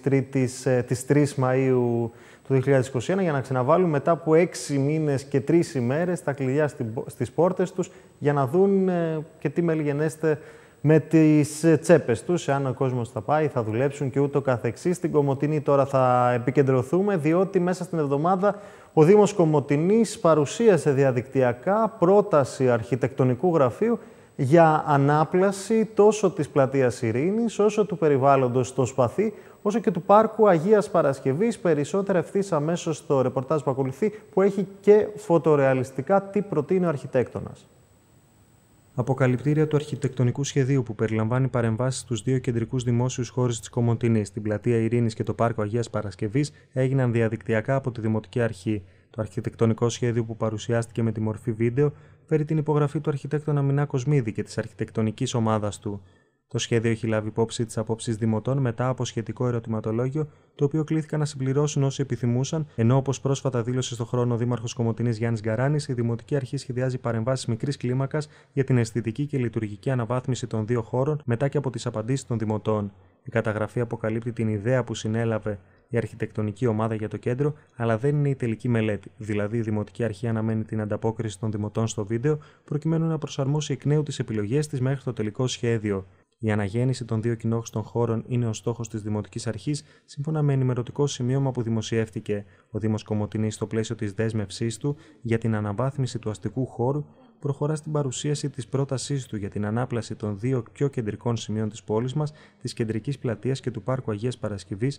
3 Μαΐου του 2021 για να ξαναβάλουν μετά από 6 μήνες και 3 ημέρες τα κλειδιά στις πόρτες τους για να δουν και τι μελιγενέστε με τις τσέπες τους, εάν ο κόσμος θα πάει, θα δουλέψουν και ούτω καθεξής. Στην Κομοτηνή τώρα θα επικεντρωθούμε, διότι μέσα στην εβδομάδα ο Δήμος Κομοτηνής παρουσίασε διαδικτυακά πρόταση αρχιτεκτονικού γραφείου για ανάπλαση τόσο της πλατείας Ειρήνης, όσο του περιβάλλοντος στο Σπαθί, όσο και του πάρκου Αγίας Παρασκευής. Περισσότερα ευθύς αμέσως στο ρεπορτάζ που ακολουθεί, που έχει και φωτορεαλιστικά τι προτείνει ο αρχιτέκτονας. Αποκαλυπτήρια του αρχιτεκτονικού σχεδίου που περιλαμβάνει παρεμβάσεις στους 2 κεντρικούς δημόσιους χώρους της Κομοτηνής, την πλατεία Ειρήνης και το πάρκο Αγίας Παρασκευής, έγιναν διαδικτυακά από τη Δημοτική Αρχή. Το αρχιτεκτονικό σχέδιο που παρουσιάστηκε με τη μορφή βίντεο φέρει την υπογραφή του αρχιτέκτονα Μινά Κοσμίδη και της αρχιτεκτονικής ομάδας του. Το σχέδιο έχει λάβει υπόψη τις απόψεις δημοτών μετά από σχετικό ερωτηματολόγιο, το οποίο κλήθηκαν να συμπληρώσουν όσοι επιθυμούσαν, ενώ όπως πρόσφατα δήλωσε στο χρόνο ο Δήμαρχος Κομοτηνής Γιάννης Γκαράνης, η Δημοτική Αρχή σχεδιάζει παρεμβάσεις μικρής κλίμακας για την αισθητική και λειτουργική αναβάθμιση των 2 χώρων μετά και από τις απαντήσεις των δημοτών. Η καταγραφή αποκαλύπτει την ιδέα που συνέλαβε η αρχιτεκτονική ομάδα για το κέντρο, αλλά δεν είναι η τελική μελέτη. Δηλαδή, η Δημοτική Αρχή αναμένει την ανταπόκριση των δημοτών στο βίντεο, προκειμένου να προσαρμόσει εκ νέου τις επιλογές της μέχρι το τελικό σχέδιο. Η αναγέννηση των 2 κοινόχρηστων χώρων είναι ο στόχος της Δημοτικής Αρχής, σύμφωνα με ενημερωτικό σημείωμα που δημοσιεύτηκε. Ο Δήμος Κομοτηνής, στο πλαίσιο της δέσμευσής του για την αναβάθμιση του αστικού χώρου, προχωρά στην παρουσίαση της πρότασής του για την ανάπλαση των 2 πιο κεντρικών σημείων της πόλης μας, της κεντρικής πλατείας και του πάρκου Αγίας Παρασκευής,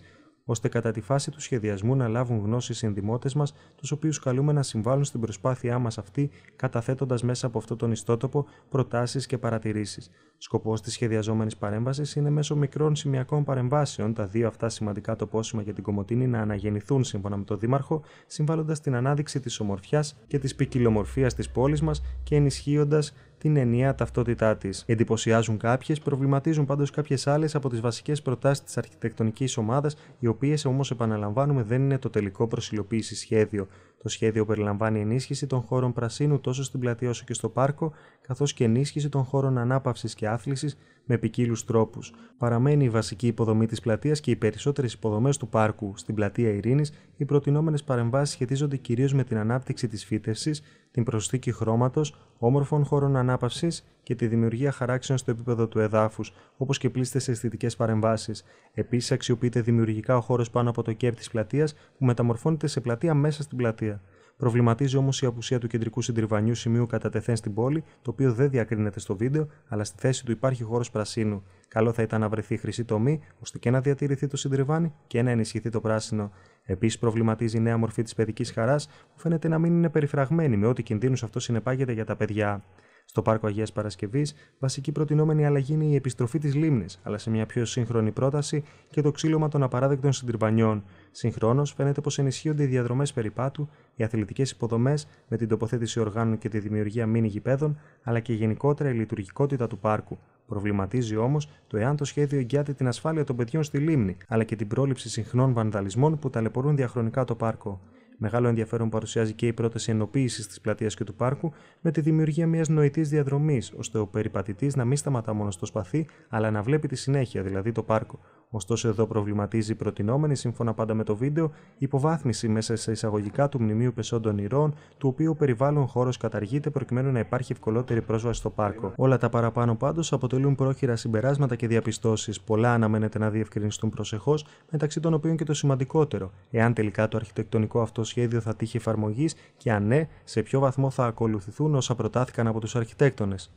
ώστε κατά τη φάση του σχεδιασμού να λάβουν γνώση οι συνδημότες μας, τους οποίους καλούμε να συμβάλλουν στην προσπάθειά μας αυτή, καταθέτοντας μέσα από αυτόν τον ιστότοπο προτάσεις και παρατηρήσεις. Σκοπός της σχεδιαζόμενης παρέμβασης είναι μέσω μικρών σημειακών παρεμβάσεων τα δύο αυτά σημαντικά τοπόσημα για την Κομοτηνή να αναγεννηθούν σύμφωνα με τον Δήμαρχο, συμβάλλοντας στην ανάδειξη της ομορφιάς και της ποικιλομορφίας της πόλης μας και ενισχύοντας την ενιαία ταυτότητά της. Εντυπωσιάζουν κάποιες, προβληματίζουν πάντως κάποιες άλλες από τις βασικές προτάσεις της αρχιτεκτονικής ομάδας, οι οποίες όμως, επαναλαμβάνουμε, δεν είναι το τελικό προς υλοποίηση σχέδιο. Το σχέδιο περιλαμβάνει ενίσχυση των χώρων πρασίνου τόσο στην πλατεία όσο και στο πάρκο, καθώς και ενίσχυση των χώρων ανάπαυσης και άθλησης με ποικίλους τρόπους. Παραμένει η βασική υποδομή της πλατείας και οι περισσότερες υποδομές του πάρκου. Στην πλατεία Ειρήνης, οι προτινόμενες παρεμβάσεις σχετίζονται κυρίως με την ανάπτυξη της φύτευσης, την προσθήκη χρώματος, όμορφων χώρων ανάπαυσης και τη δημιουργία χαράξεων στο επίπεδο του εδάφους, όπως και πλήστες αισθητικές παρεμβάσεις. Επίσης, αξιοποιείται δημιουργικά ο χώρος πάνω από το κέπ της πλατείας, που μεταμορφώνεται σε πλατεία μέσα στην πλατεία. Προβληματίζει όμως η απουσία του κεντρικού συντριβανιού σημείου κατά τεθέν στην πόλη, το οποίο δεν διακρίνεται στο βίντεο, αλλά στη θέση του υπάρχει χώρος πρασίνου. Καλό θα ήταν να βρεθεί χρυσή τομή, ώστε και να διατηρηθεί το συντριβάνι και να ενισχυθεί το πράσινο. Επίσης, προβληματίζει η νέα μορφή της παιδικής χαράς, που φαίνεται να μην είναι περιφραγμένη, με ό,τι κινδύνους αυτό συνεπάγεται για τα παιδιά. Στο πάρκο Αγίας Παρασκευής, βασική προτινόμενη αλλαγή είναι η επιστροφή της λίμνης, αλλά σε μια πιο σύγχρονη πρόταση και το ξύλωμα των απαράδεκτων συντριβανιών. Συγχρόνως, φαίνεται πως ενισχύονται οι διαδρομές περιπάτου, οι αθλητικές υποδομές με την τοποθέτηση οργάνων και τη δημιουργία μίνι γηπέδων, αλλά και γενικότερα η λειτουργικότητα του πάρκου. Προβληματίζει όμως το εάν το σχέδιο εγγυάται την ασφάλεια των παιδιών στη λίμνη, αλλά και την πρόληψη συχνών βανδαλισμών που ταλαιπωρούν διαχρονικά το πάρκο. Μεγάλο ενδιαφέρον παρουσιάζει και η πρόταση ενοποίησης της πλατείας και του πάρκου με τη δημιουργία μιας νοητής διαδρομής, ώστε ο περιπατητής να μην σταματά μόνο στο σπαθί, αλλά να βλέπει τη συνέχεια, δηλαδή το πάρκο. Ωστόσο, εδώ προβληματίζει η προτινόμενη, σύμφωνα πάντα με το βίντεο, υποβάθμιση μέσα σε εισαγωγικά του μνημείου Πεσόντων Ηρών, του οποίου ο περιβάλλον χώρος καταργείται προκειμένου να υπάρχει ευκολότερη πρόσβαση στο πάρκο. Όλα τα παραπάνω πάντως αποτελούν πρόχειρα συμπεράσματα και διαπιστώσεις. Πολλά αναμένεται να διευκρινιστούν προσεχώς, μεταξύ των οποίων και το σημαντικότερο, εάν τελικά το αρχιτεκτονικό αυτό σχέδιο θα τύχει εφαρμογής και αν ναι, σε ποιο βαθμό θα ακολουθηθούν όσα προτάθηκαν από τους αρχιτέκτονες.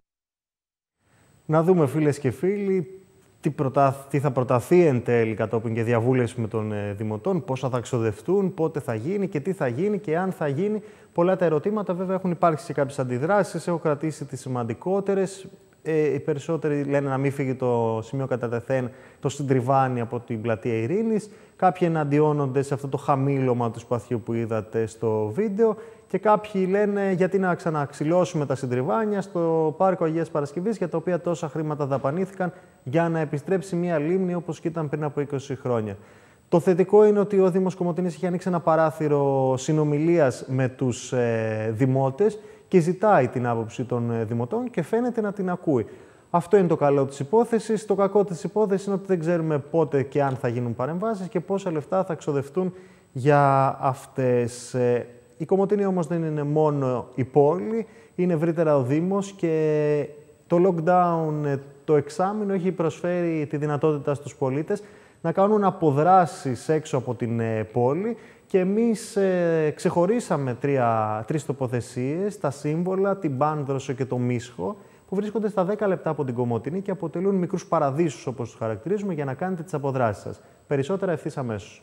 Να δούμε, φίλες και φίλοι, τι θα προταθεί εν τέλει κατόπιν και διαβούλευση με των δημοτών, πόσα θα ξοδευτούν, πότε θα γίνει και τι θα γίνει και αν θα γίνει. Πολλά τα ερωτήματα, βέβαια, έχουν υπάρξει σε κάποιες αντιδράσεις. Έχω κρατήσει τις σημαντικότερες. Οι περισσότεροι λένε να μην φύγει το σημείο κατά τεθέν, το συντριβάνι από την πλατεία Ειρήνης. Κάποιοι εναντιώνονται σε αυτό το χαμήλωμα του σπαθιού που είδατε στο βίντεο. Και κάποιοι λένε γιατί να ξαναξυλώσουμε τα συντριβάνια στο πάρκο Αγίας Παρασκευής, για τα οποία τόσα χρήματα δαπανήθηκαν για να επιστρέψει μια λίμνη όπως και ήταν πριν από 20 χρόνια. Το θετικό είναι ότι ο Δήμος Κομοτηνής έχει ανοίξει ένα παράθυρο συνομιλίας με τους δημότες και ζητάει την άποψη των δημοτών και φαίνεται να την ακούει. Αυτό είναι το καλό της υπόθεσης. Το κακό της υπόθεσης είναι ότι δεν ξέρουμε πότε και αν θα γίνουν παρεμβάσεις και πόσα λεφτά θα ξοδευτούν για αυτές. Η Κομοτηνή όμως δεν είναι μόνο η πόλη, είναι ευρύτερα ο Δήμος και το lockdown, το εξάμηνο, έχει προσφέρει τη δυνατότητα στους πολίτες να κάνουν αποδράσεις έξω από την πόλη και εμείς ξεχωρίσαμε τρεις τοποθεσίες, τα Σύμβολα, την Πάνδρωσο και το Μίσχο, που βρίσκονται στα 10 λεπτά από την Κομοτηνή και αποτελούν μικρούς παραδείσους, όπως τους χαρακτηρίζουμε, για να κάνετε τις αποδράσεις σας. Περισσότερα ευθύς αμέσως.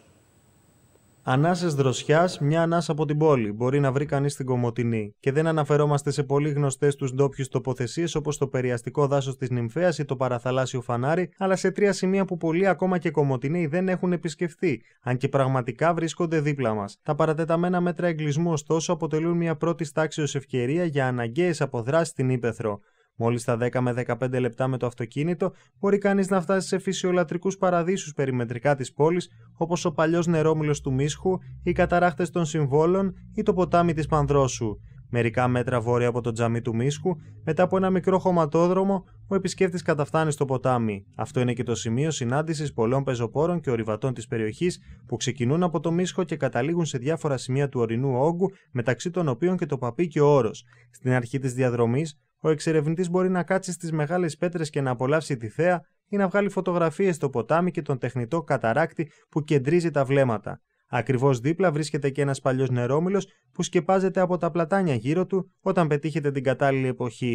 Ανάσες δροσιάς, μια ανάσα από την πόλη. Μπορεί να βρει κανείς στην Κομοτηνή. Και δεν αναφερόμαστε σε πολύ γνωστές τους ντόπιους τοποθεσίες όπως το περιαστικό δάσος της Νυμφέας ή το παραθαλάσσιο φανάρι, αλλά σε 3 σημεία που πολλοί ακόμα και Κομοτηνοί δεν έχουν επισκεφθεί, αν και πραγματικά βρίσκονται δίπλα μας. Τα παρατεταμένα μέτρα εγκλεισμού, ωστόσο, αποτελούν μια πρώτη τάξεως ευκαιρία για αναγκαίες αποδράσεις στην ύπαιθρο. Μόλις στα 10 με 15 λεπτά με το αυτοκίνητο μπορεί κανείς να φτάσει σε φυσιολατρικούς παραδείσους περιμετρικά της πόλης, όπως ο παλιός νερόμυλος του Μίσχου, οι καταράχτες των Συμβόλων ή το ποτάμι της Πανδρώσου. Μερικά μέτρα βόρεια από το τζαμί του Μίσχου, μετά από ένα μικρό χωματόδρομο, ο επισκέπτης καταφτάνει στο ποτάμι. Αυτό είναι και το σημείο συνάντησης πολλών πεζοπόρων και ορειβατών της περιοχής που ξεκινούν από το Μίσχο και καταλήγουν σε διάφορα σημεία του ορεινού όγκου, μεταξύ των οποίων και το Παπί και ο Όρος. Στην αρχή της διαδρομής, ο εξερευνητής μπορεί να κάτσει στις μεγάλες πέτρες και να απολαύσει τη θέα ή να βγάλει φωτογραφίες στο ποτάμι και τον τεχνητό καταράκτη που κεντρίζει τα βλέμματα. Ακριβώς δίπλα βρίσκεται και ένας παλιός νερόμυλος που σκεπάζεται από τα πλατάνια γύρω του όταν πετύχετε την κατάλληλη εποχή.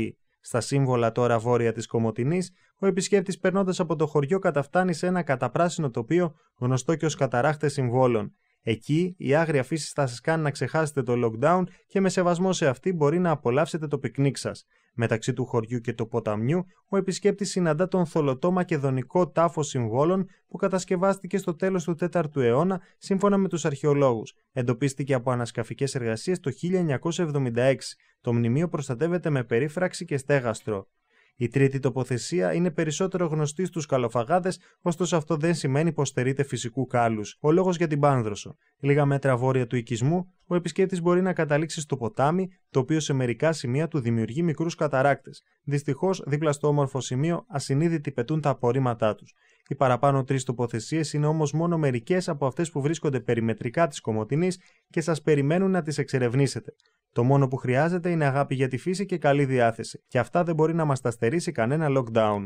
Στα Σύμβολα, τώρα βόρεια της Κομοτηνής, ο επισκέπτης περνώντας από το χωριό καταφτάνει σε ένα καταπράσινο τοπίο γνωστό και ως Καταράχτες Συμβόλων. Εκεί η άγρια φύση θα σας κάνει να ξεχάσετε το lockdown και με σεβασμό σε αυτή μπορεί να απολαύσετε το πικνίκ σας. Μεταξύ του χωριού και του ποταμιού, ο επισκέπτης συναντά τον θολωτό μακεδονικό τάφο Συμβόλων που κατασκευάστηκε στο τέλος του 4ου αιώνα σύμφωνα με τους αρχαιολόγους. Εντοπίστηκε από ανασκαφικές εργασίες το 1976. Το μνημείο προστατεύεται με περίφραξη και στέγαστρο. Η τρίτη τοποθεσία είναι περισσότερο γνωστή στους καλοφαγάδες, ωστόσο αυτό δεν σημαίνει πως στερείται φυσικού κάλους. Ο λόγος για την Πάνδρωσο. Λίγα μέτρα βόρεια του οικισμού, ο επισκέπτης μπορεί να καταλήξει στο ποτάμι, το οποίο σε μερικά σημεία του δημιουργεί μικρούς καταράκτες. Δυστυχώς, δίπλα στο όμορφο σημείο, ασυνείδητοι πετούν τα απορρίμματά τους. Οι παραπάνω τρεις τοποθεσίες είναι όμως μόνο μερικές από αυτές που βρίσκονται περιμετρικά της Κομοτηνής και σας περιμένουν να τις εξερευνήσετε. Το μόνο που χρειάζεται είναι αγάπη για τη φύση και καλή διάθεση. Και αυτά δεν μπορεί να μας τα στερήσει κανένα lockdown.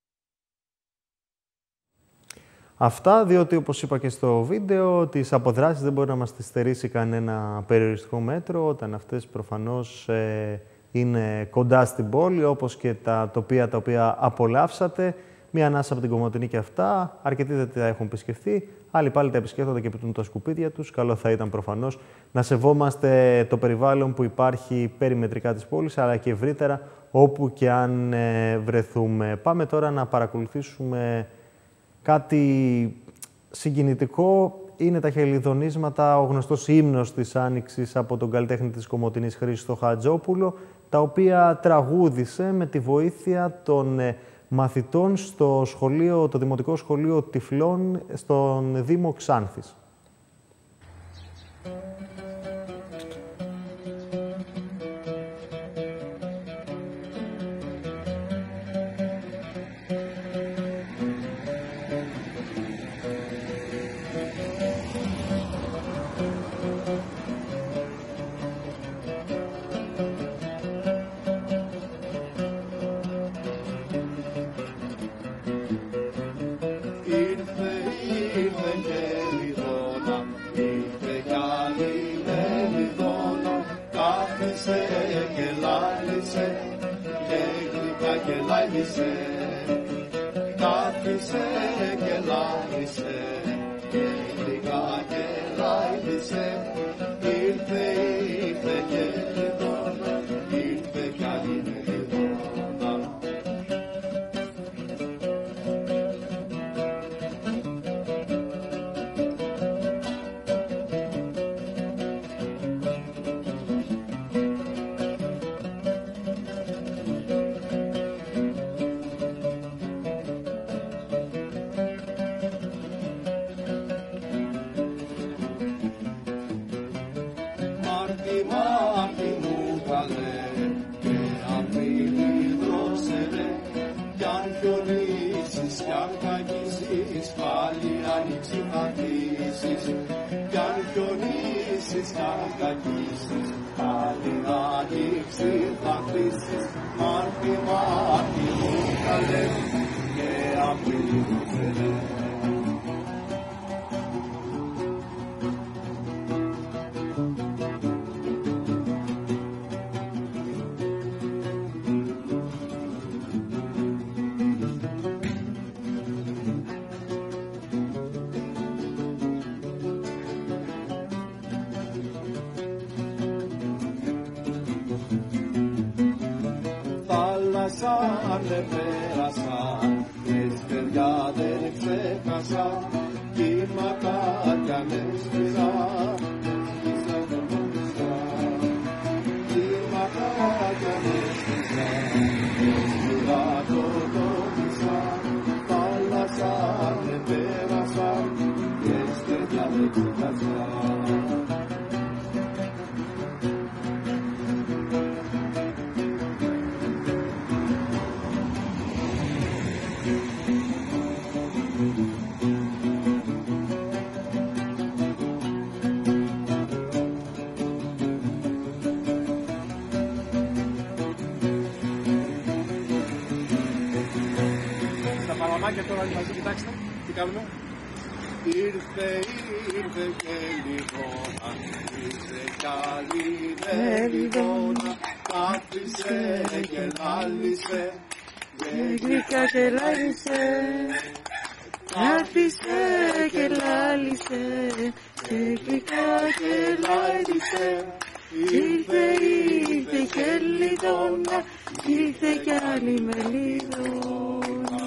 Αυτά, διότι όπως είπα και στο βίντεο, τις αποδράσεις δεν μπορεί να μας τις στερήσει κανένα περιοριστικό μέτρο, όταν αυτές προφανώς είναι κοντά στην πόλη, όπως και τα τοπία τα οποία απολαύσατε. Μία ανάσα από την Κομοτηνή και αυτά. Αρκετοί δεν τα έχουν επισκεφθεί. Άλλοι πάλι τα επισκέφτονται και πετούν τα σκουπίδια τους. Καλό θα ήταν προφανώς να σεβόμαστε το περιβάλλον που υπάρχει περιμετρικά της πόλης, αλλά και ευρύτερα όπου και αν βρεθούμε. Πάμε τώρα να παρακολουθήσουμε κάτι συγκινητικό. Είναι τα χελιδονίσματα, ο γνωστός ύμνος της Άνοιξης από τον καλλιτέχνη της Κομοτηνής Χρήστο Χατζόπουλο, τα οποία τραγούδισε με τη βοήθεια των μαθητών στο σχολείο, το Δημοτικό Σχολείο Τυφλών στον Δήμο Ξάνθης.
Κάθισε και λάισε και γλυκά και λάισε. Ήρθε και λιδώνα, ήρθε κι άλλη λιδώνα. Δεν πέρασα και στεριά δεν ξέχασα, κύματα κι ανέσπιζα, κύματα κι ανέσπιζα, έσπιζα το τόπισα, θάλασσα δεν πέρασα και στεριά δεν ξέχασα.
Και τώρα μαζί, κοιτάξτε, τι κάνουμε. Ήρθε και λιγόνα, ήρθε κι άλλη λιγόνα,
Άφησε και λάλησε,
γλυκά και λάλησε. Άφησε και λάλησε, γλυκά και λάλησε. Ήρθε και λιδώνα, ήρθε κι άλλη μελίδωνα.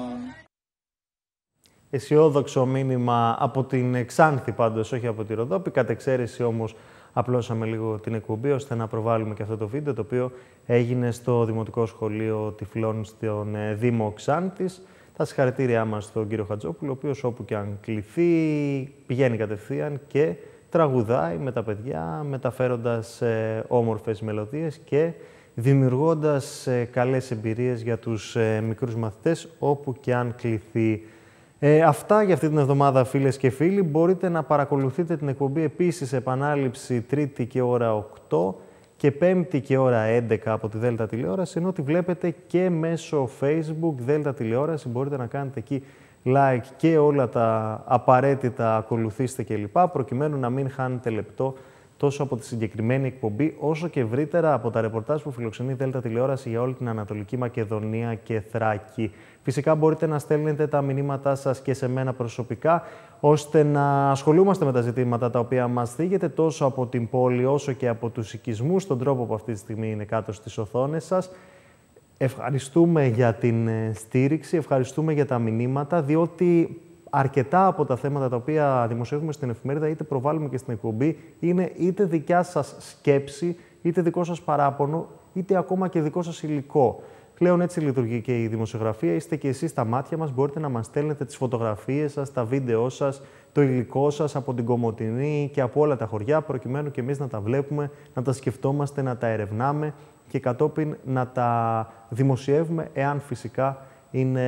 Αισιόδοξο μήνυμα από την Ξάνθη πάντως, όχι από τη Ροδόπη. Κατ' εξαίρεση όμως απλώσαμε λίγο την εκπομπή ώστε να προβάλλουμε και αυτό το βίντεο, το οποίο έγινε στο Δημοτικό Σχολείο Τυφλών στον Δήμο Ξάνθης. Τα συγχαρητήριά μας στον κύριο Χατζόπουλο, ο οποίος όπου και αν κληθεί πηγαίνει κατευθείαν και τραγουδάει με τα παιδιά, μεταφέροντας όμορφες μελωδίες και δημιουργώντας καλές εμπειρίες για τους μικρούς μαθητές όπου και αν κληθεί. Αυτά για αυτή την εβδομάδα, φίλες και φίλοι. Μπορείτε να παρακολουθείτε την εκπομπή επίσης σε επανάληψη Τρίτη και ώρα 8 και Πέμπτη και ώρα 11 από τη Δέλτα Τηλεόραση, ενώ τη βλέπετε και μέσω Facebook Δέλτα Τηλεόραση. Μπορείτε να κάνετε εκεί like και όλα τα απαραίτητα ακολουθήστε κλπ. Προκειμένου να μην χάνετε λεπτό τόσο από τη συγκεκριμένη εκπομπή, όσο και ευρύτερα από τα ρεπορτάζ που φιλοξενεί η Δέλτα Τηλεόραση για όλη την Ανατολική Μακεδονία και Θράκη. Φυσικά μπορείτε να στέλνετε τα μηνύματά σας και σε μένα προσωπικά, ώστε να ασχολούμαστε με τα ζητήματα τα οποία μας θίγετε τόσο από την πόλη όσο και από τους οικισμούς, στον τρόπο που αυτή τη στιγμή είναι κάτω στις οθόνες σας. Ευχαριστούμε για την στήριξη, ευχαριστούμε για τα μηνύματα, διότι αρκετά από τα θέματα τα οποία δημοσιεύουμε στην εφημερίδα, είτε προβάλλουμε και στην εκπομπή, είναι είτε δικιά σας σκέψη, είτε δικό σας παράπονο, είτε ακόμα και δικό σας υλικό. Πλέον έτσι λειτουργεί και η δημοσιογραφία. Είστε και εσείς στα μάτια μας. Μπορείτε να μας στέλνετε τις φωτογραφίες σας, τα βίντεό σας, το υλικό σας από την Κομοτηνή και από όλα τα χωριά, προκειμένου και εμείς να τα βλέπουμε, να τα σκεφτόμαστε, να τα ερευνάμε και κατόπιν να τα δημοσιεύουμε, εάν φυσικά είναι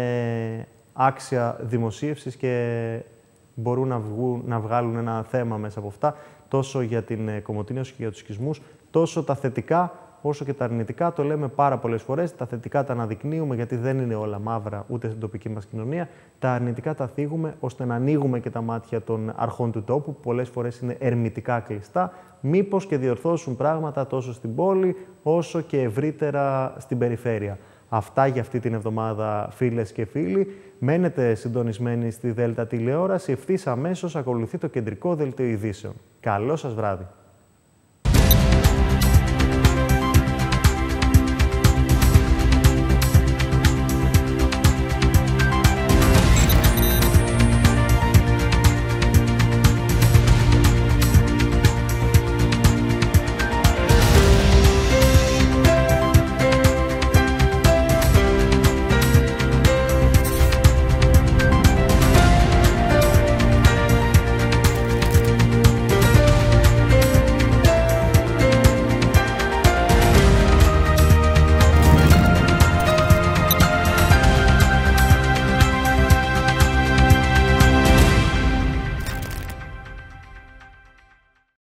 άξια δημοσίευσης και μπορούν να βγάλουν ένα θέμα μέσα από αυτά, τόσο για την Κομοτηνή όσο και για τους οικισμούς, τόσο τα θετικά όσο και τα αρνητικά. Το λέμε πάρα πολλές φορές. Τα θετικά τα αναδεικνύουμε, γιατί δεν είναι όλα μαύρα ούτε στην τοπική μας κοινωνία. Τα αρνητικά τα θίγουμε, ώστε να ανοίγουμε και τα μάτια των αρχών του τόπου, που πολλές φορές είναι ερμητικά κλειστά, μήπως και διορθώσουν πράγματα τόσο στην πόλη, όσο και ευρύτερα στην περιφέρεια. Αυτά για αυτή την εβδομάδα, φίλες και φίλοι. Μένετε συντονισμένοι στη Δέλτα Τηλεόραση. Ευθύς αμέσως ακολουθεί το κεντρικό δελτίο ειδήσεων. Καλό σας βράδυ.